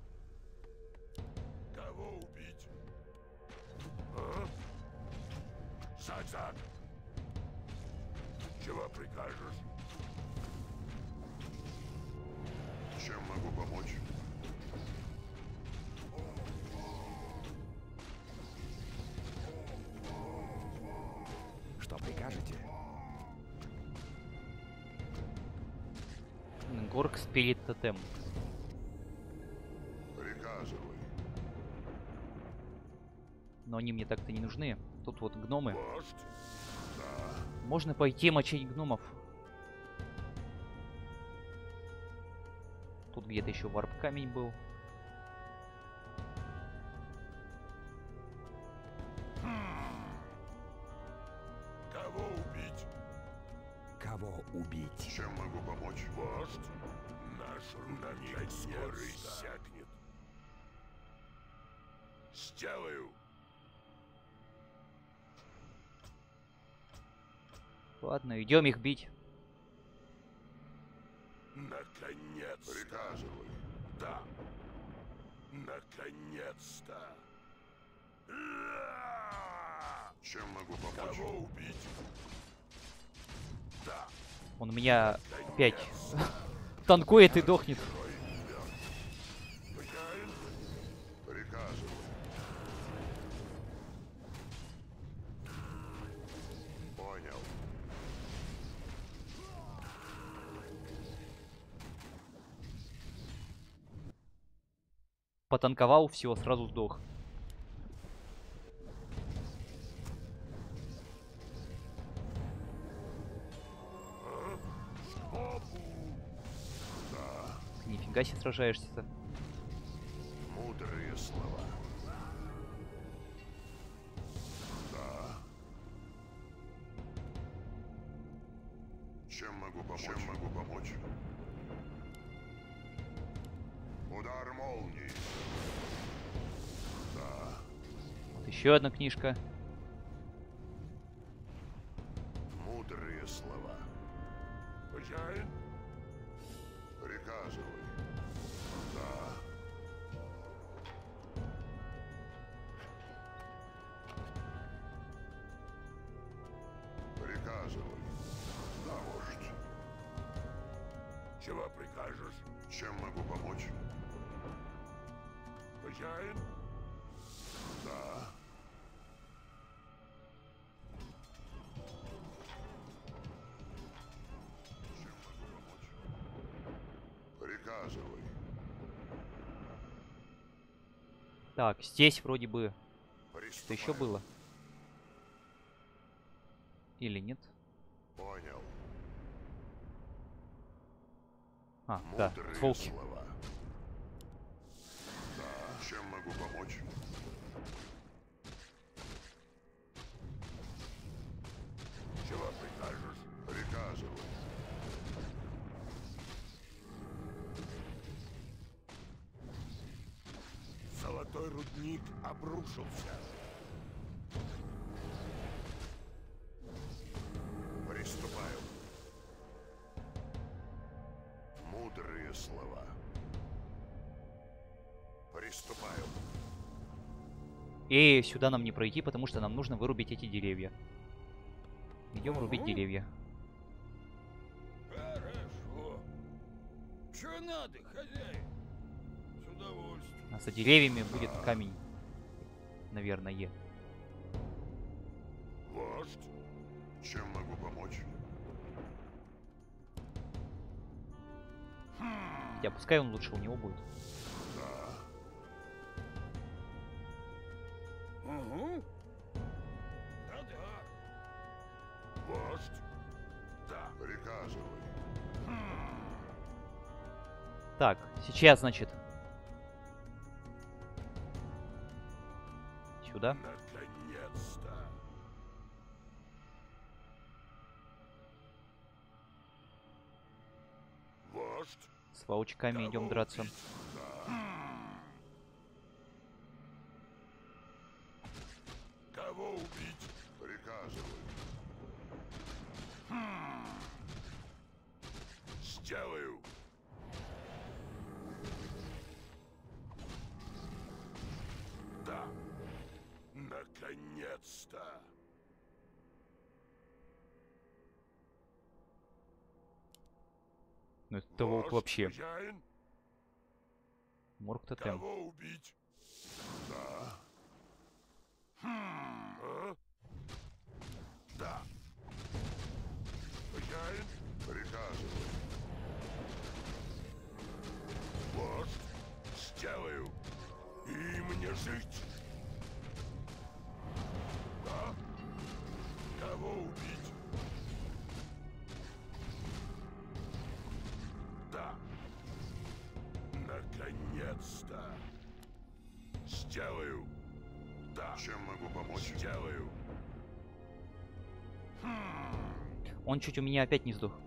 D: Кого убить? А? Садзак. Чего прикажешь? Чем могу помочь?
E: Что прикажете?
A: Горк спилит тотем.
D: Приказывай.
A: Но они мне так-то не нужны. Тут вот гномы.
D: Вождь? Да.
A: Можно пойти мочить гномов. Тут где-то еще варп камень был.
D: Кого убить?
E: Кого убить?
D: Чем могу помочь? Вождь? Наш рудник скоро иссякнет. Сделаю.
A: Ладно, идем их бить.
D: Наконец-то. Приказывай. Да. Наконец-то. Чем могу помочь? Кого убить? Да.
A: Он меня опять танкует и дохнет.
D: Приказывай. Понял.
A: Потанковал, все, сразу сдох. Нифига себе сражаешься-то.
D: Мудрые слова. Да. Чем могу помочь? Чем могу помочь? Удар молнии. Да.
A: Вот еще одна книжка.
D: Мудрые слова. Хозяин? Приказывай. Да. Приказывай. Да, вождь. Чего прикажешь? Чем могу помочь? Хозяин? Да. Чем могу помочь? Приказывай.
A: Так, здесь вроде бы что
D: Приступай.
A: еще было. Или нет?
D: Понял.
A: А, да,
D: Мудрые
A: волки.
D: слова. Да. Чем могу помочь? Чего прикажешь? Приказывай. Золотой Рудник обрушился. Приступаю. Мудрые слова. Приступаю.
A: И сюда нам не пройти, потому что нам нужно вырубить эти деревья. Идем рубить деревья.
C: Хорошо. Чё надо, хозяин? С удовольствием.
A: А за деревьями будет камень. Наверное.
D: Вождь, чем могу помочь?
A: Хотя пускай он лучше у него будет.
D: Да.
C: Угу. Да-да.
D: Вождь? Да. Приказывай.
A: Так, сейчас, значит, сюда.
D: Наконец-то. Вождь?
A: С волчками идем
D: Кого
A: драться.
D: убить? Да. Кого убить? Приказывай. Сделаю. Да. Наконец-то.
A: Ну это волк
D: Вождь,
A: вообще.
D: хозяин?
A: Морг тотем.
D: Кого убить? Да. А? Да. Хозяин? Приказывай. Вождь, сделаю. И мне жить. Да? Кого убить? Да. Наконец-то. Сделаю. Да. Чем могу помочь? Сделаю.
A: Он чуть у меня опять не сдох.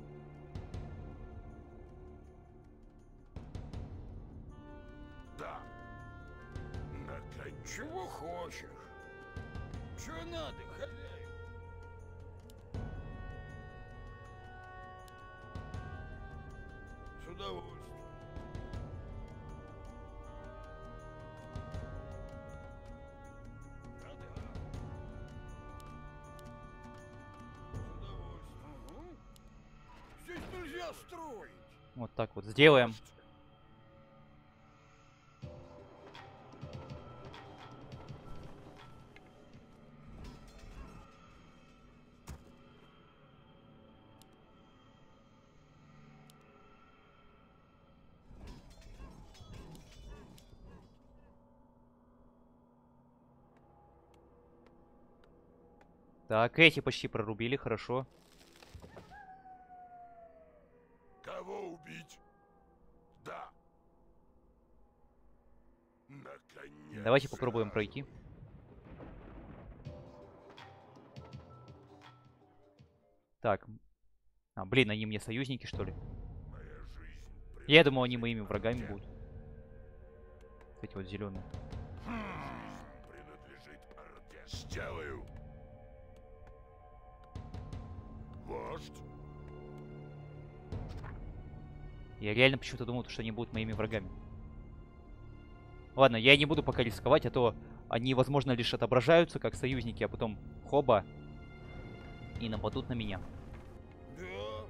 D: Да. Наконец.
C: Чего хочешь? Чё надо, хозяин? С удовольствием. Да-да. С удовольствием. Угу. Здесь нельзя строить.
A: Вот так вот сделаем. Так, эти почти прорубили, хорошо.
D: Кого убить? Да. Наконец.
A: Давайте попробуем пройти. Так. А, блин, они мне союзники, что ли?
D: Моя жизнь
A: Я думал, они моими врагами будут. Эти вот зеленые.
D: принадлежит Орде. Сделаю. Вождь?
A: Я реально почему-то думал, что они будут моими врагами. Ладно, я не буду пока рисковать, а то они, возможно, лишь отображаются как союзники, а потом хоба и нападут на меня.
C: Да.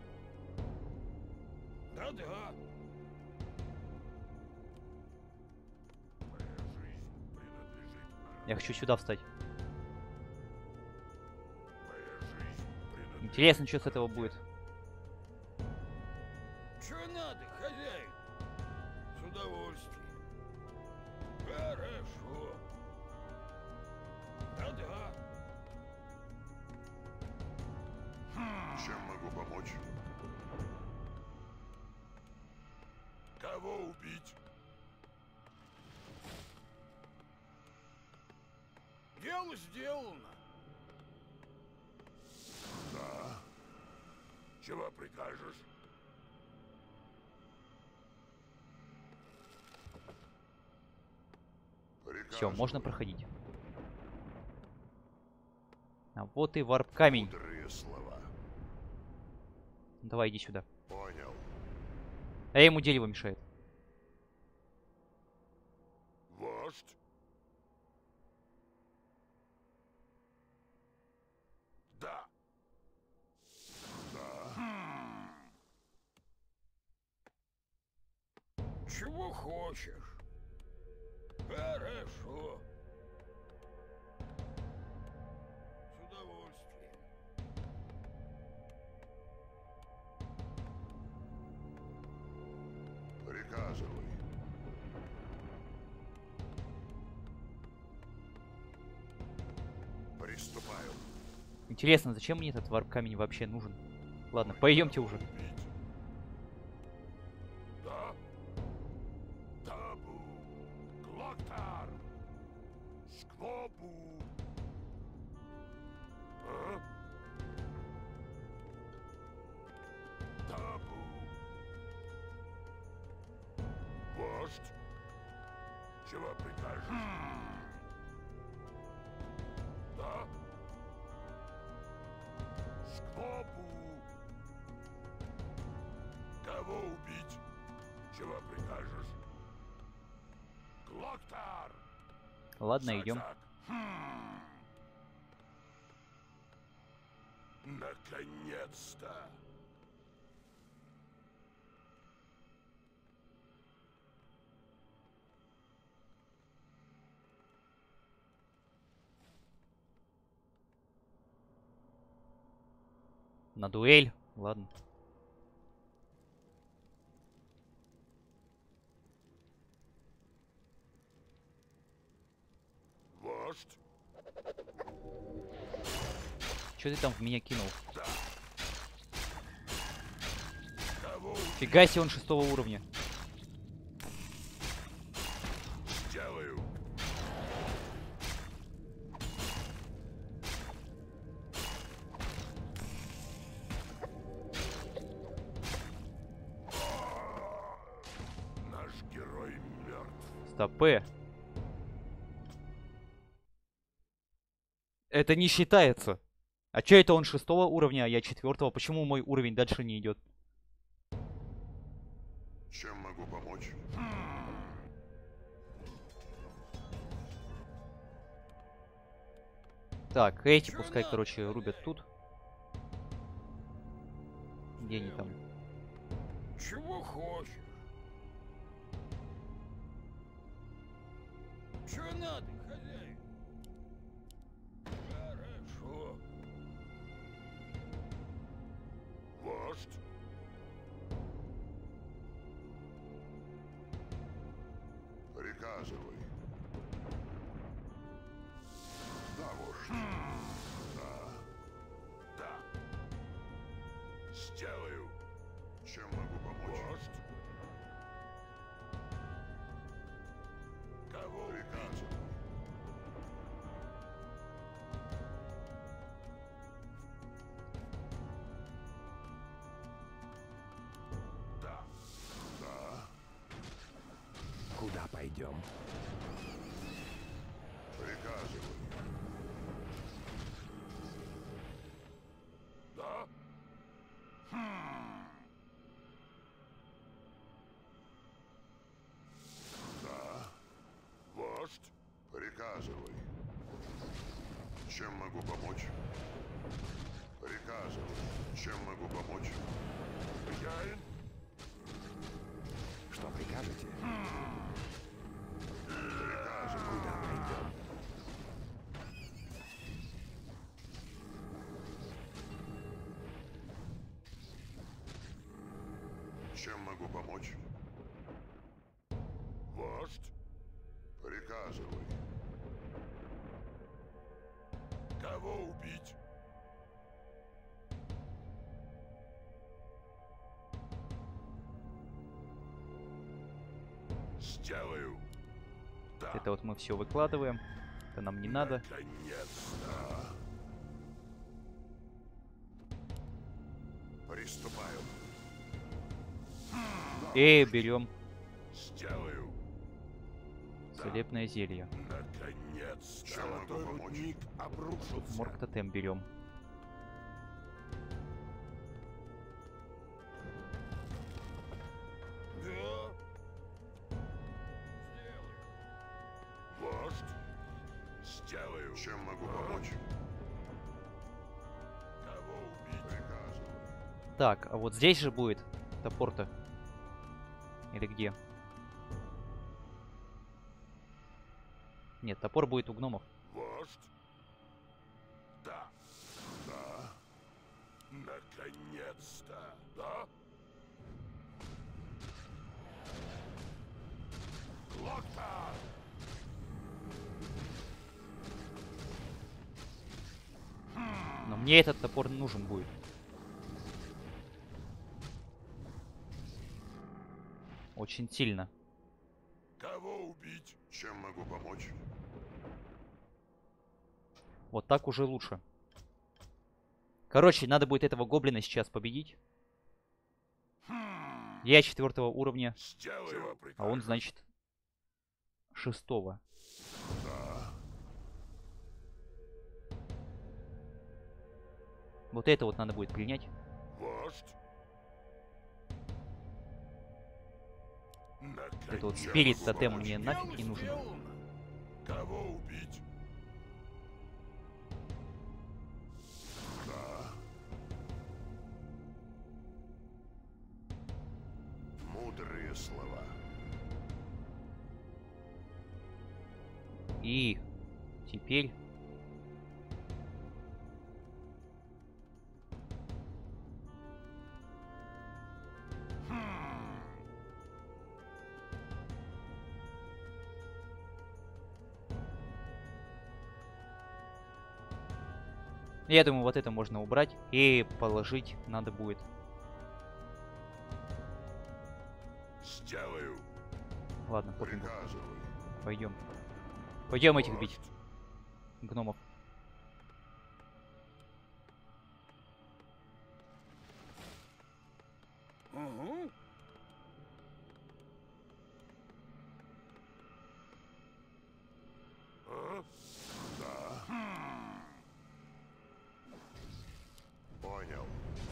C: Да-да.
D: Моя жизнь принадлежит Орде.
A: Я хочу сюда встать.
D: Моя жизнь принадлежит.
A: Интересно, что с этого будет.
C: Чё надо, хозяин? С удовольствием. Хорошо. Да-да.
D: Чем могу помочь? Кого убить?
C: Дело сделано.
D: Да. Чего прикажешь?
A: Все, можно проходить. А вот и варп-камень.
D: Мудрые слова.
A: Давай, иди сюда.
D: Понял.
A: А ему дерево мешает.
D: Вождь? Да.
C: Чего хочешь? Хорошо. С удовольствием.
D: Приказывай. Приступаю.
A: Интересно, зачем мне этот варп-камень вообще нужен? Ладно, пойдемте уже.
D: Убить. Да. Табу. Глоктар. Сквобу. А? Табу. Вождь. Чего прикажешь? Да. Сквобу. Кого убить? Чего прикажешь? Глоктар.
A: Ладно, идем.
D: Так. Наконец-то.
A: На дуэль. Ладно.
D: Вождь.
A: Что ты там в меня кинул?
D: Да. Кого
A: Фига себе, он 6-го уровня.
D: сделаю? Наш герой мертв.
A: Стопы. Это не считается. А чё это он 6-го уровня, а я 4-го? Почему мой уровень дальше не идет?
D: Чем могу помочь?
A: Так, эти
C: Чё
A: пускай,
C: надо,
A: короче, рубят
C: хозяин?
A: тут. Где они там?
C: Чего хочешь? Чего надо, хозяин? Хорошо.
D: Вождь. Приказывай. Да, вождь. Да. Да. Сделаю. Чем могу помочь? Вождь. Кого приказывай? Да. Да.
E: Куда пойдем?
D: Приказывай. Да? Да. Вождь, приказывай. Чем могу помочь? Приказывай. Чем могу помочь? Хозяин?
E: Что прикажете?
D: Приказывай.
E: Куда пойдем?
D: Чем могу помочь? Вождь, приказывай. Кого убить? Сделаю. Да.
A: Это вот мы все выкладываем. Это нам не надо.
D: Наконец-то. Приступаю.
A: Берем
D: Сделаю.
A: целебное зелье.
D: Наконец-то. Чем могу
C: Золотой
D: помочь?
C: рудник обрушился.
A: Морг тотем берем.
C: Да. Сделаю.
D: Вождь. Сделаю. Чем могу помочь? Кого убить? Приказываю.
A: Так, а вот здесь же будет топор-то. Или где? Нет, топор будет у гномов.
D: Вождь? Да. Да. Наконец-то. Да? Локта!
A: Но мне этот топор нужен будет. Очень сильно.
D: Кого убить? Чем могу помочь?
A: Вот так уже лучше. Короче, надо будет этого гоблина сейчас победить. Я 4-го уровня,
D: Сделаю.
A: а он, значит, 6-го.
D: Да.
A: Вот это вот надо будет принять.
D: Вождь.
A: Это вот
D: Наконец-то.
A: спирит тотем мне нафиг не нужен.
D: Кого убить? Да. Мудрые слова.
A: И теперь... Я думаю, вот это можно убрать и положить надо будет.
D: Сделаю.
A: Ладно, пофигу.
D: Приказываю.
A: Пойдем. Пойдем этих бить.
D: Вождь.
A: Гномов.
C: Угу.
D: А? Да. Понял.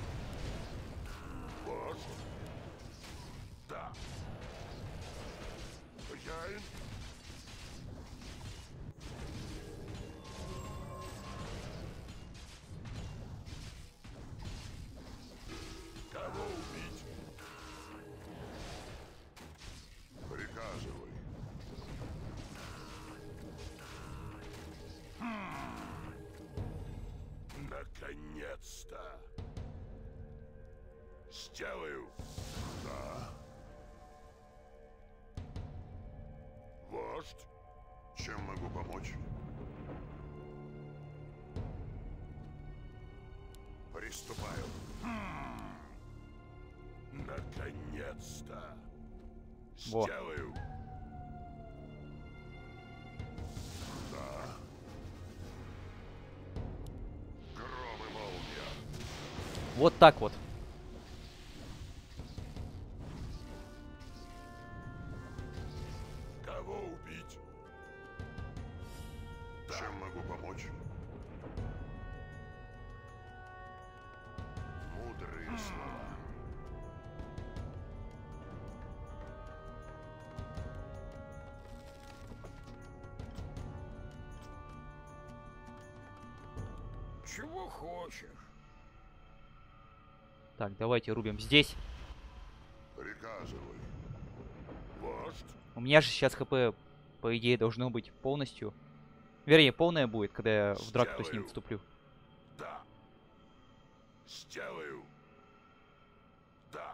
D: Вождь. Да. Хозяин. Кого убить? Приказывай. Наконец-то. Сделаю. Да. Вождь. Чем могу помочь? Приступаю. Наконец-то.
A: Во.
D: Сделаю. Да. Гром и молния.
A: Вот так вот.
D: Кого убить? Чем могу помочь? Мудрые слова.
C: Чего хочешь?
A: Так, давайте рубим здесь.
D: Приказывай. Вождь.
A: У меня же сейчас хп, по идее, должно быть полностью. Вернее, полное будет, когда я в драку с ним
D: Сделаю.
A: вступлю.
D: Да. Сделаю. Да.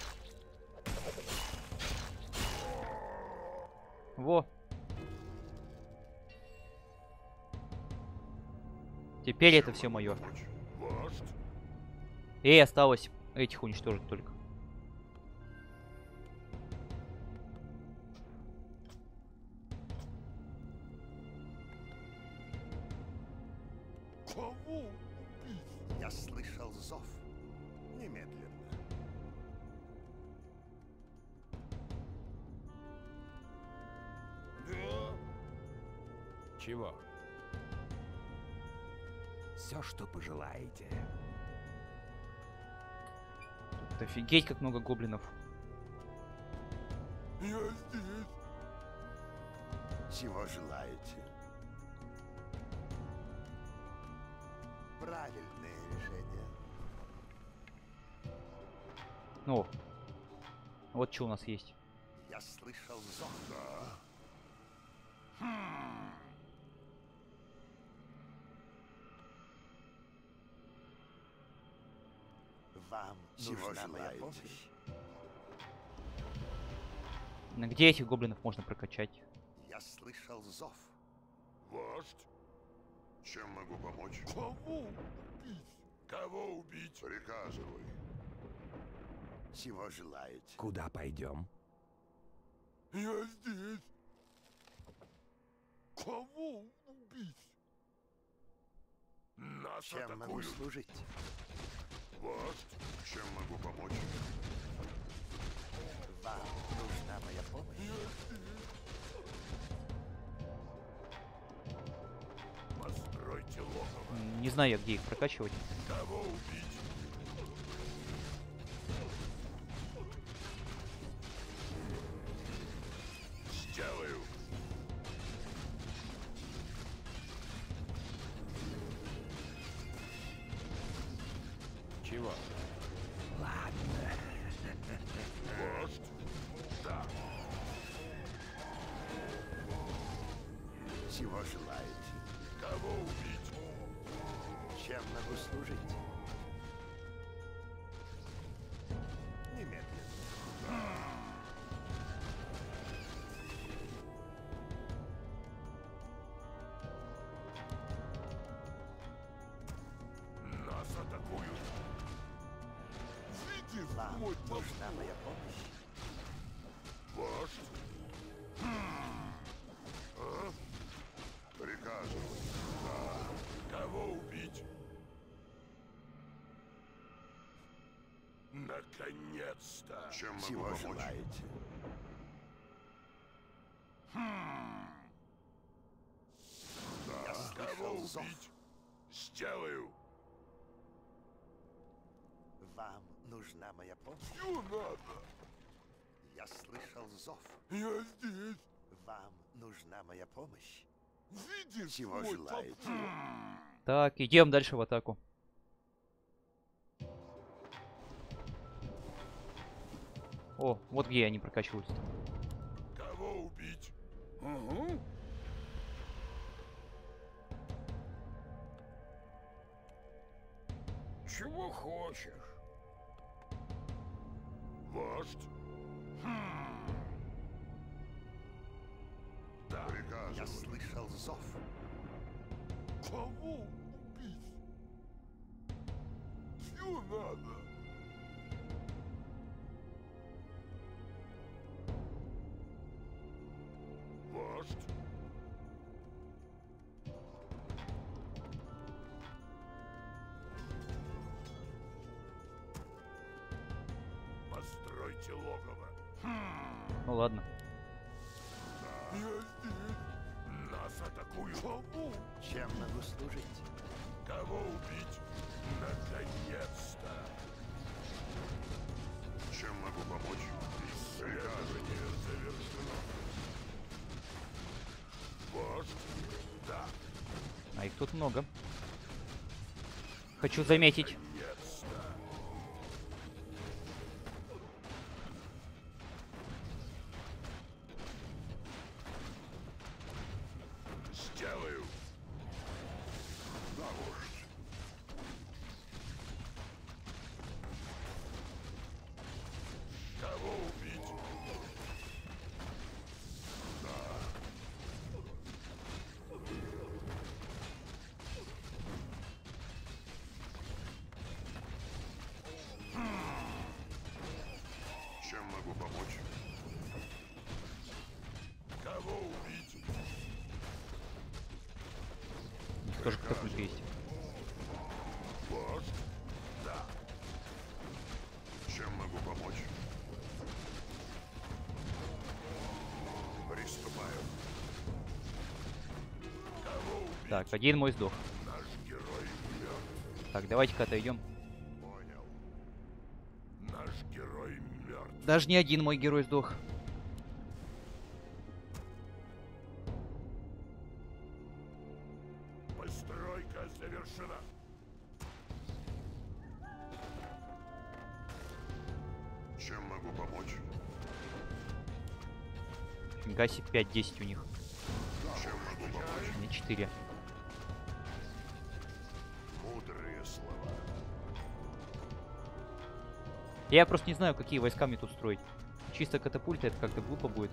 A: Во. Теперь это все мое.
D: Помочь. Вождь.
A: И осталось этих уничтожить только.
D: Кого убить?
C: Я слышал зов. Немедленно. Да.
E: Чего? Все, что пожелаете.
A: Тут офигеть, как много гоблинов.
D: Я здесь.
C: Чего желаете? Правильное решение.
A: Ну, вот что у нас есть.
C: Я слышал зов. Вам нужна моя помощь?
A: Где этих гоблинов можно прокачать?
C: Я слышал зов.
D: Вождь. Чем могу помочь? Кого убить? Кого убить? Приказывай.
C: Чего желаете?
E: Куда пойдем?
D: Я здесь. Кого убить? Нас
C: Чем могу
D: атакуют.
C: служить?
D: Вождь. Чем могу помочь?
C: Вам нужна моя помощь?
D: Постройте логово.
A: Не знаю я, где их прокачивать.
D: Кого убить? Сделаю.
E: Чего?
D: Вождь. Да.
C: Чего желаете?
D: Кого убить?
C: Чем могу служить? Немедленно.
D: Нас атакуют. Види
C: Вам
D: мой
C: нужна моя помощь?
D: вождь. А? Приказывай. Да. Кого убить? Наконец-то. Чем могу
C: Чего
D: помочь?
C: желаете? Я
D: Кого
C: слышал зов.
D: убить? Сделаю.
C: Вам нужна моя помощь?
D: Что надо?
C: Я слышал зов.
D: Я здесь.
C: Вам нужна моя помощь?
D: Видишь
C: Чего
D: мой
C: желаете?
D: топор?
A: Так, идем дальше в атаку. О, вот где они прокачиваются.
D: Кого убить?
C: Угу.
E: Чего хочешь?
D: Вождь? Да.
C: Я
D: Приказывай.
C: слышал зов.
D: Кого убить? Что надо? Вождь? Постройте логово.
A: Ну ладно.
D: Я здесь. Нас атакуют. Кого?
C: Чем могу служить?
D: Кого убить? Наконец-то! Чем могу помочь? Исследование завершено. Вождь? Да.
A: А их тут много. Хочу заметить.
D: Наконец-то. Сделаю. Да, вождь. Кого убить? Да.
A: тоже катапульта есть.
D: Вождь? Да. Чем могу помочь? Приступаю. Кого убить?
A: Так, один мой сдох.
D: Наш герой мертв.
A: Так, давайте-ка отойдем.
D: Понял. Наш герой мертв.
A: Даже не один мой герой сдох.
D: Постройка завершена. Чем могу помочь?
A: Фига себе, 5-10 у них.
D: Чем могу помочь?
A: Не 4.
D: Мудрые слова.
A: Я просто не знаю, какие войска мне тут строить. Чисто катапульта, это как-то глупо будет.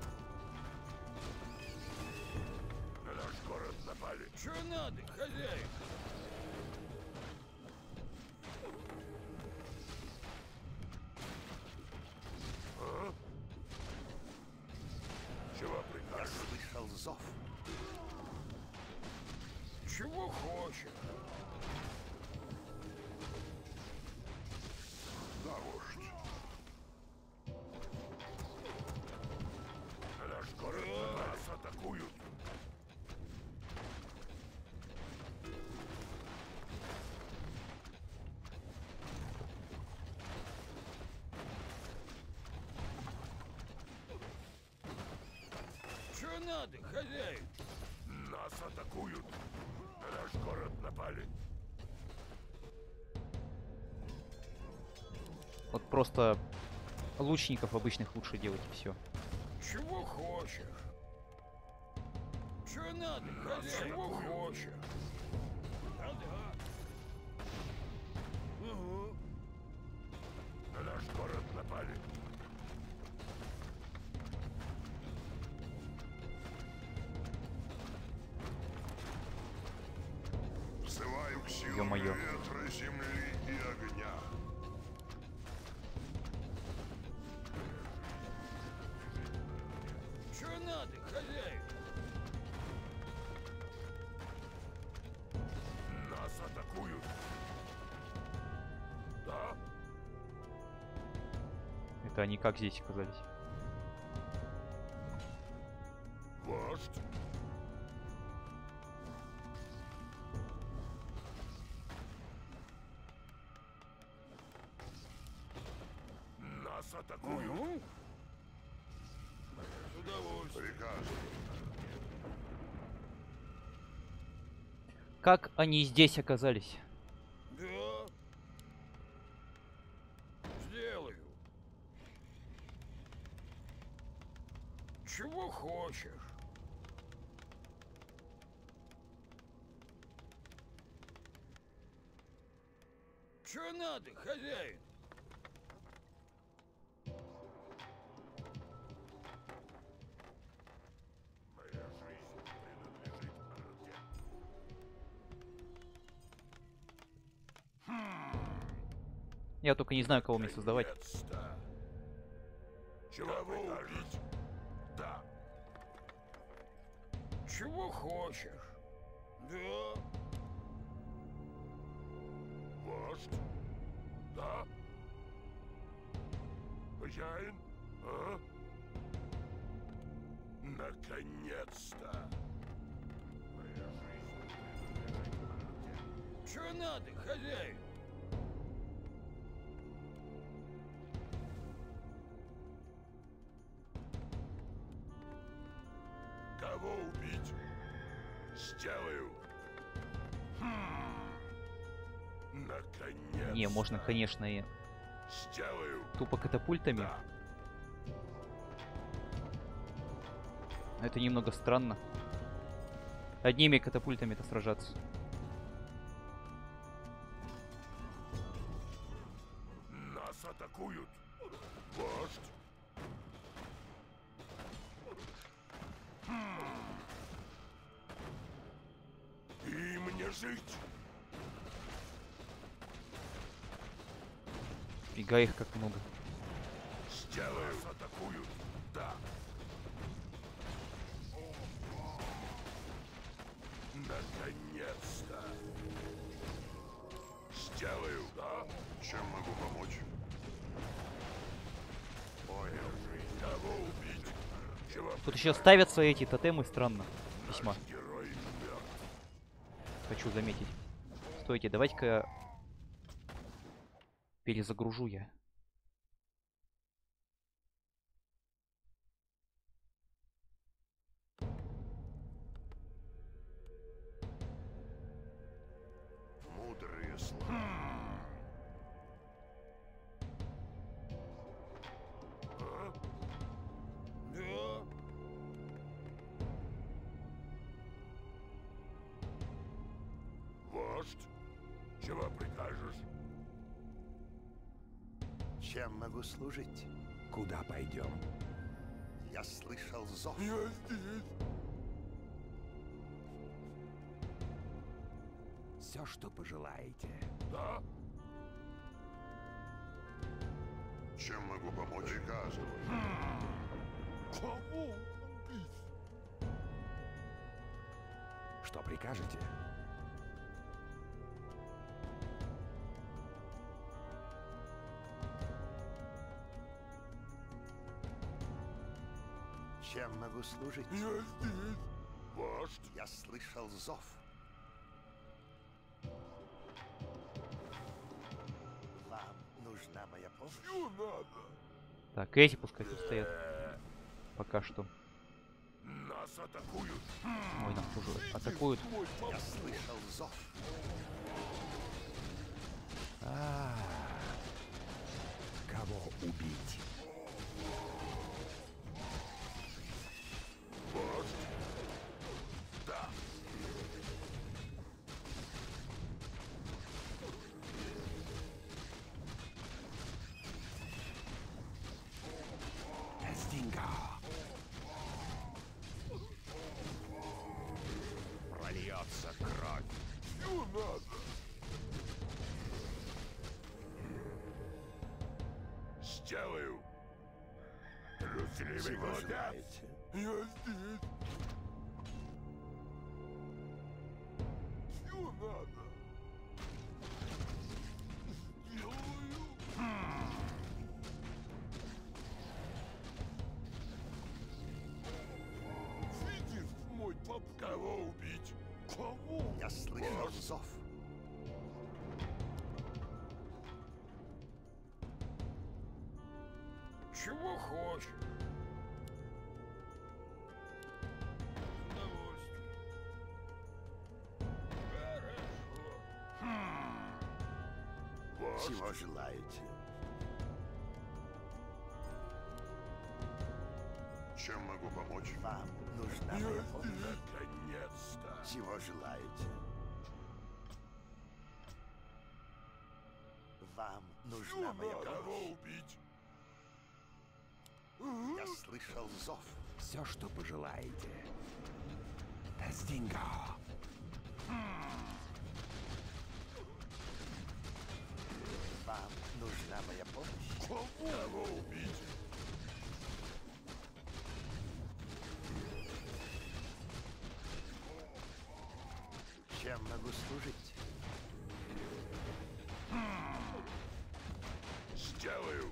D: На наш город напали.
E: Что надо, хозяин?
D: А? Чего
C: Я
D: прикажешь?
C: слышал зов.
E: Чего хочешь?
D: Да, вождь. На наш город нас атакуют.
E: Что надо, хозяин?
D: Нас атакуют. На наш город напали.
A: Вот просто лучников обычных лучше делать и все.
E: Чего хочешь? Что надо, хозяин? Чего хочешь? Да-да. Угу.
D: На наш город напали. Взываю к силам
A: Ё-моё.
D: ветра, земли и огня.
E: Что надо, хозяин?
D: Нас атакуют. Да?
A: Это они как здесь оказались?
D: Вождь? Нас атакуют.
E: Угу. С удовольствием.
D: Приказываю.
A: Как они здесь оказались?
E: Да. Сделаю. Чего хочешь? Что надо, хозяин?
D: Моя жизнь принадлежит Орде.
A: Я только не знаю, кого мне создавать.
D: Наконец-то. Чего убить? Да.
E: Чего хочешь? Да.
D: Вождь? Да? Хозяин? А? Наконец-то! Моя жизнь принадлежит Орде.
E: Что надо, хозяин?
D: Кого убить? Сделаю. Наконец.
A: Не, можно, конечно, и
D: Сделаю.
A: тупо катапультами.
D: Да.
A: Но это немного странно. Одними катапультами-то сражаться.
D: Нас атакуют. Вождь. И мне жить.
A: Фига их как много.
D: Сделаю. Нас атакуют. Да. Наконец-то.
A: Тут еще ставятся эти тотемы, странно. Весьма.
D: Герой мертв.
A: Хочу заметить. Стойте, давайте-ка перезагружу я.
C: Мудрые слова.
E: Да.
D: Вождь, чего прикажешь?
C: Чем могу служить?
E: Куда пойдем?
C: Я слышал зов.
D: Я здесь.
E: Все, что пожелаете.
D: Да? Чем могу помочь? Приказывай. Кого убить?
E: Что прикажете?
C: Чем могу служить?
D: Я здесь. Вождь.
C: Я слышал зов. Вам нужна моя помощь?
D: Чего надо?
A: Так, эти пускай тут стоят. Пока что.
D: Нас атакуют.
A: Ой, нас уже атакуют.
D: Мой
C: Я слышал зов.
E: Кого убить?
D: вождь. Да.
E: Стинга. Прольется кровь.
D: Чего надо? Сделаю. Трусливый
C: Чего
D: молодец.
C: желаете?
D: Я здесь. Чего надо? Сделаю. Видишь мой пап? Кого убить? Кого?
C: Я слышал
D: Вождь.
C: зов.
E: Чего хочешь? Удовольствие. Хорошо.
D: Вождь.
C: Чего желаете?
D: Чем могу помочь?
C: Вам нужна моя помощь?
D: Наконец-то.
C: Чего желаете? Вам нужна моя
D: Кого
C: помощь?
D: убить?
C: Я слышал зов.
E: Все, что пожелаете. Стинга.
C: Вам нужна моя помощь?
D: Кого убить?
C: Чем могу служить?
D: Сделаю.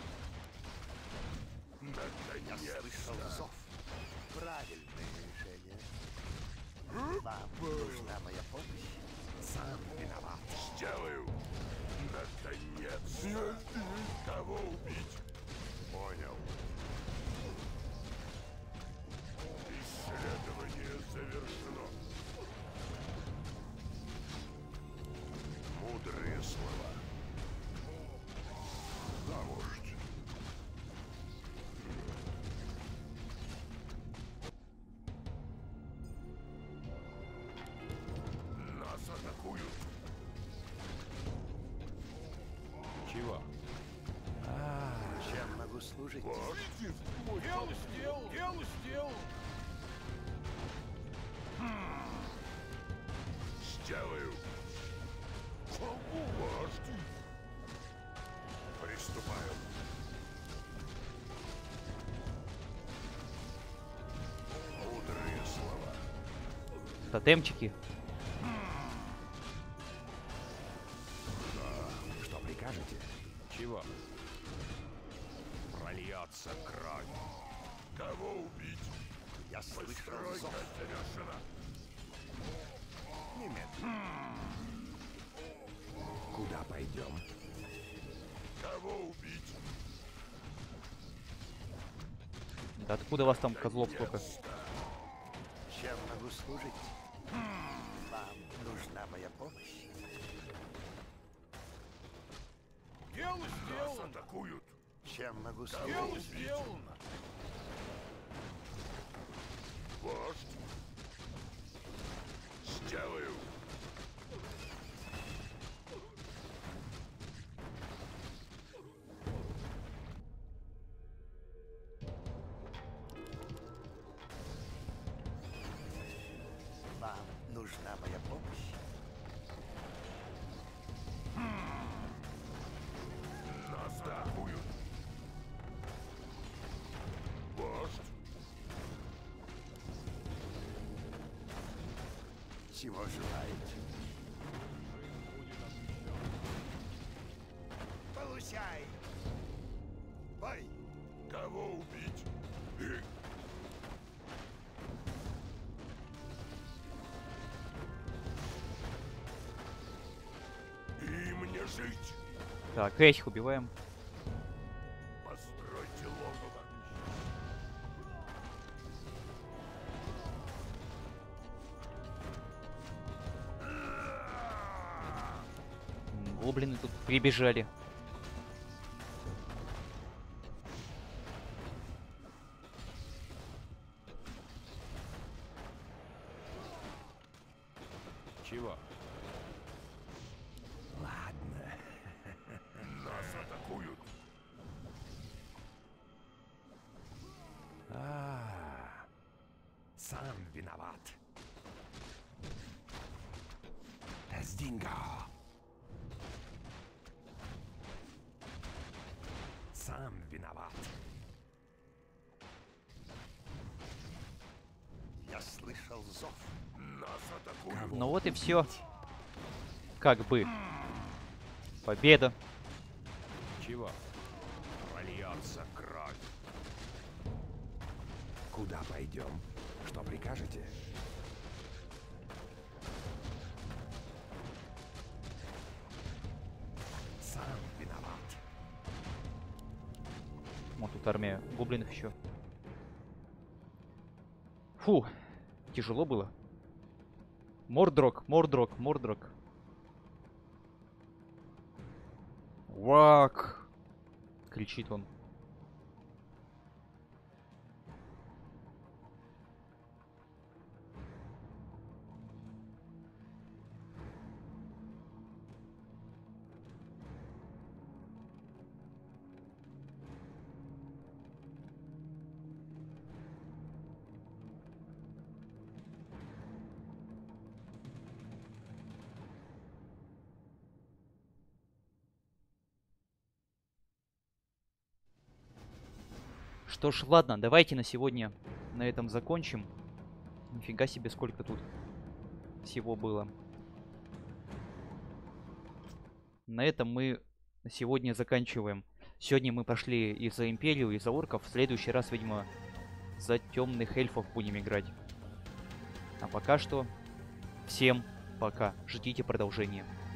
C: Я слышал
D: Наконец-то.
C: зов. Правильное решение. Вам нужна моя помощь?
E: Сам виноват.
D: Сделаю. Наконец. Я здесь. Кого убить? Понял. Исследование завершено. Мудрые слова. Да, вождь. Нас атакуют.
E: Чего?
C: Чем могу служить?
D: Вождь. Мой
E: Дело сделал, дело сделал.
D: Сделаю. Кого? Вождь. Приступаю. Мудрые слова.
A: Тотемчики.
E: Что прикажете? Чего? Прольется кровь.
D: Кого убить?
C: Я слышал
D: Постройка
C: зов.
D: завершена.
C: Немедленно.
E: Куда пойдем?
D: Кого убить?
A: Да откуда вас там козлов столько?
C: Чем могу служить? Вам нужна моя помощь?
E: Дело
D: Нас
E: сделано.
D: атакуют.
C: Чем могу
E: Дело
C: служить?
E: сделано.
D: Вождь. Сделаю.
C: Вам нужна моя помощь?
D: Нас атакуют. Вождь.
C: Чего желаете? Получай! Бой!
D: Кого убить? И мне жить.
A: Так, этих убиваем.
D: Постройте логово.
A: Гоблины тут прибежали.
E: Чего?
C: Ладно.
D: Нас атакуют.
E: Сам виноват. Эздинго. Сам виноват.
C: Я слышал зов.
D: Нас атакуют.
A: Ну вот и все. Как бы. Победа.
E: Чего? Прольется кровь. Куда пойдем? Что прикажете? Сам виноват.
A: Вот тут армия гоблинов еще. Фу, тяжело было. Мордрок, Мордрок, Мордрок. Вак! Кричит он. Что ж, ладно, давайте на сегодня на этом закончим. Нифига себе, сколько тут всего было. На этом мы на сегодня заканчиваем. Сегодня мы пошли и за Империю, и за орков. В следующий раз, видимо, за темных эльфов будем играть. А пока что, всем пока. Ждите продолжения.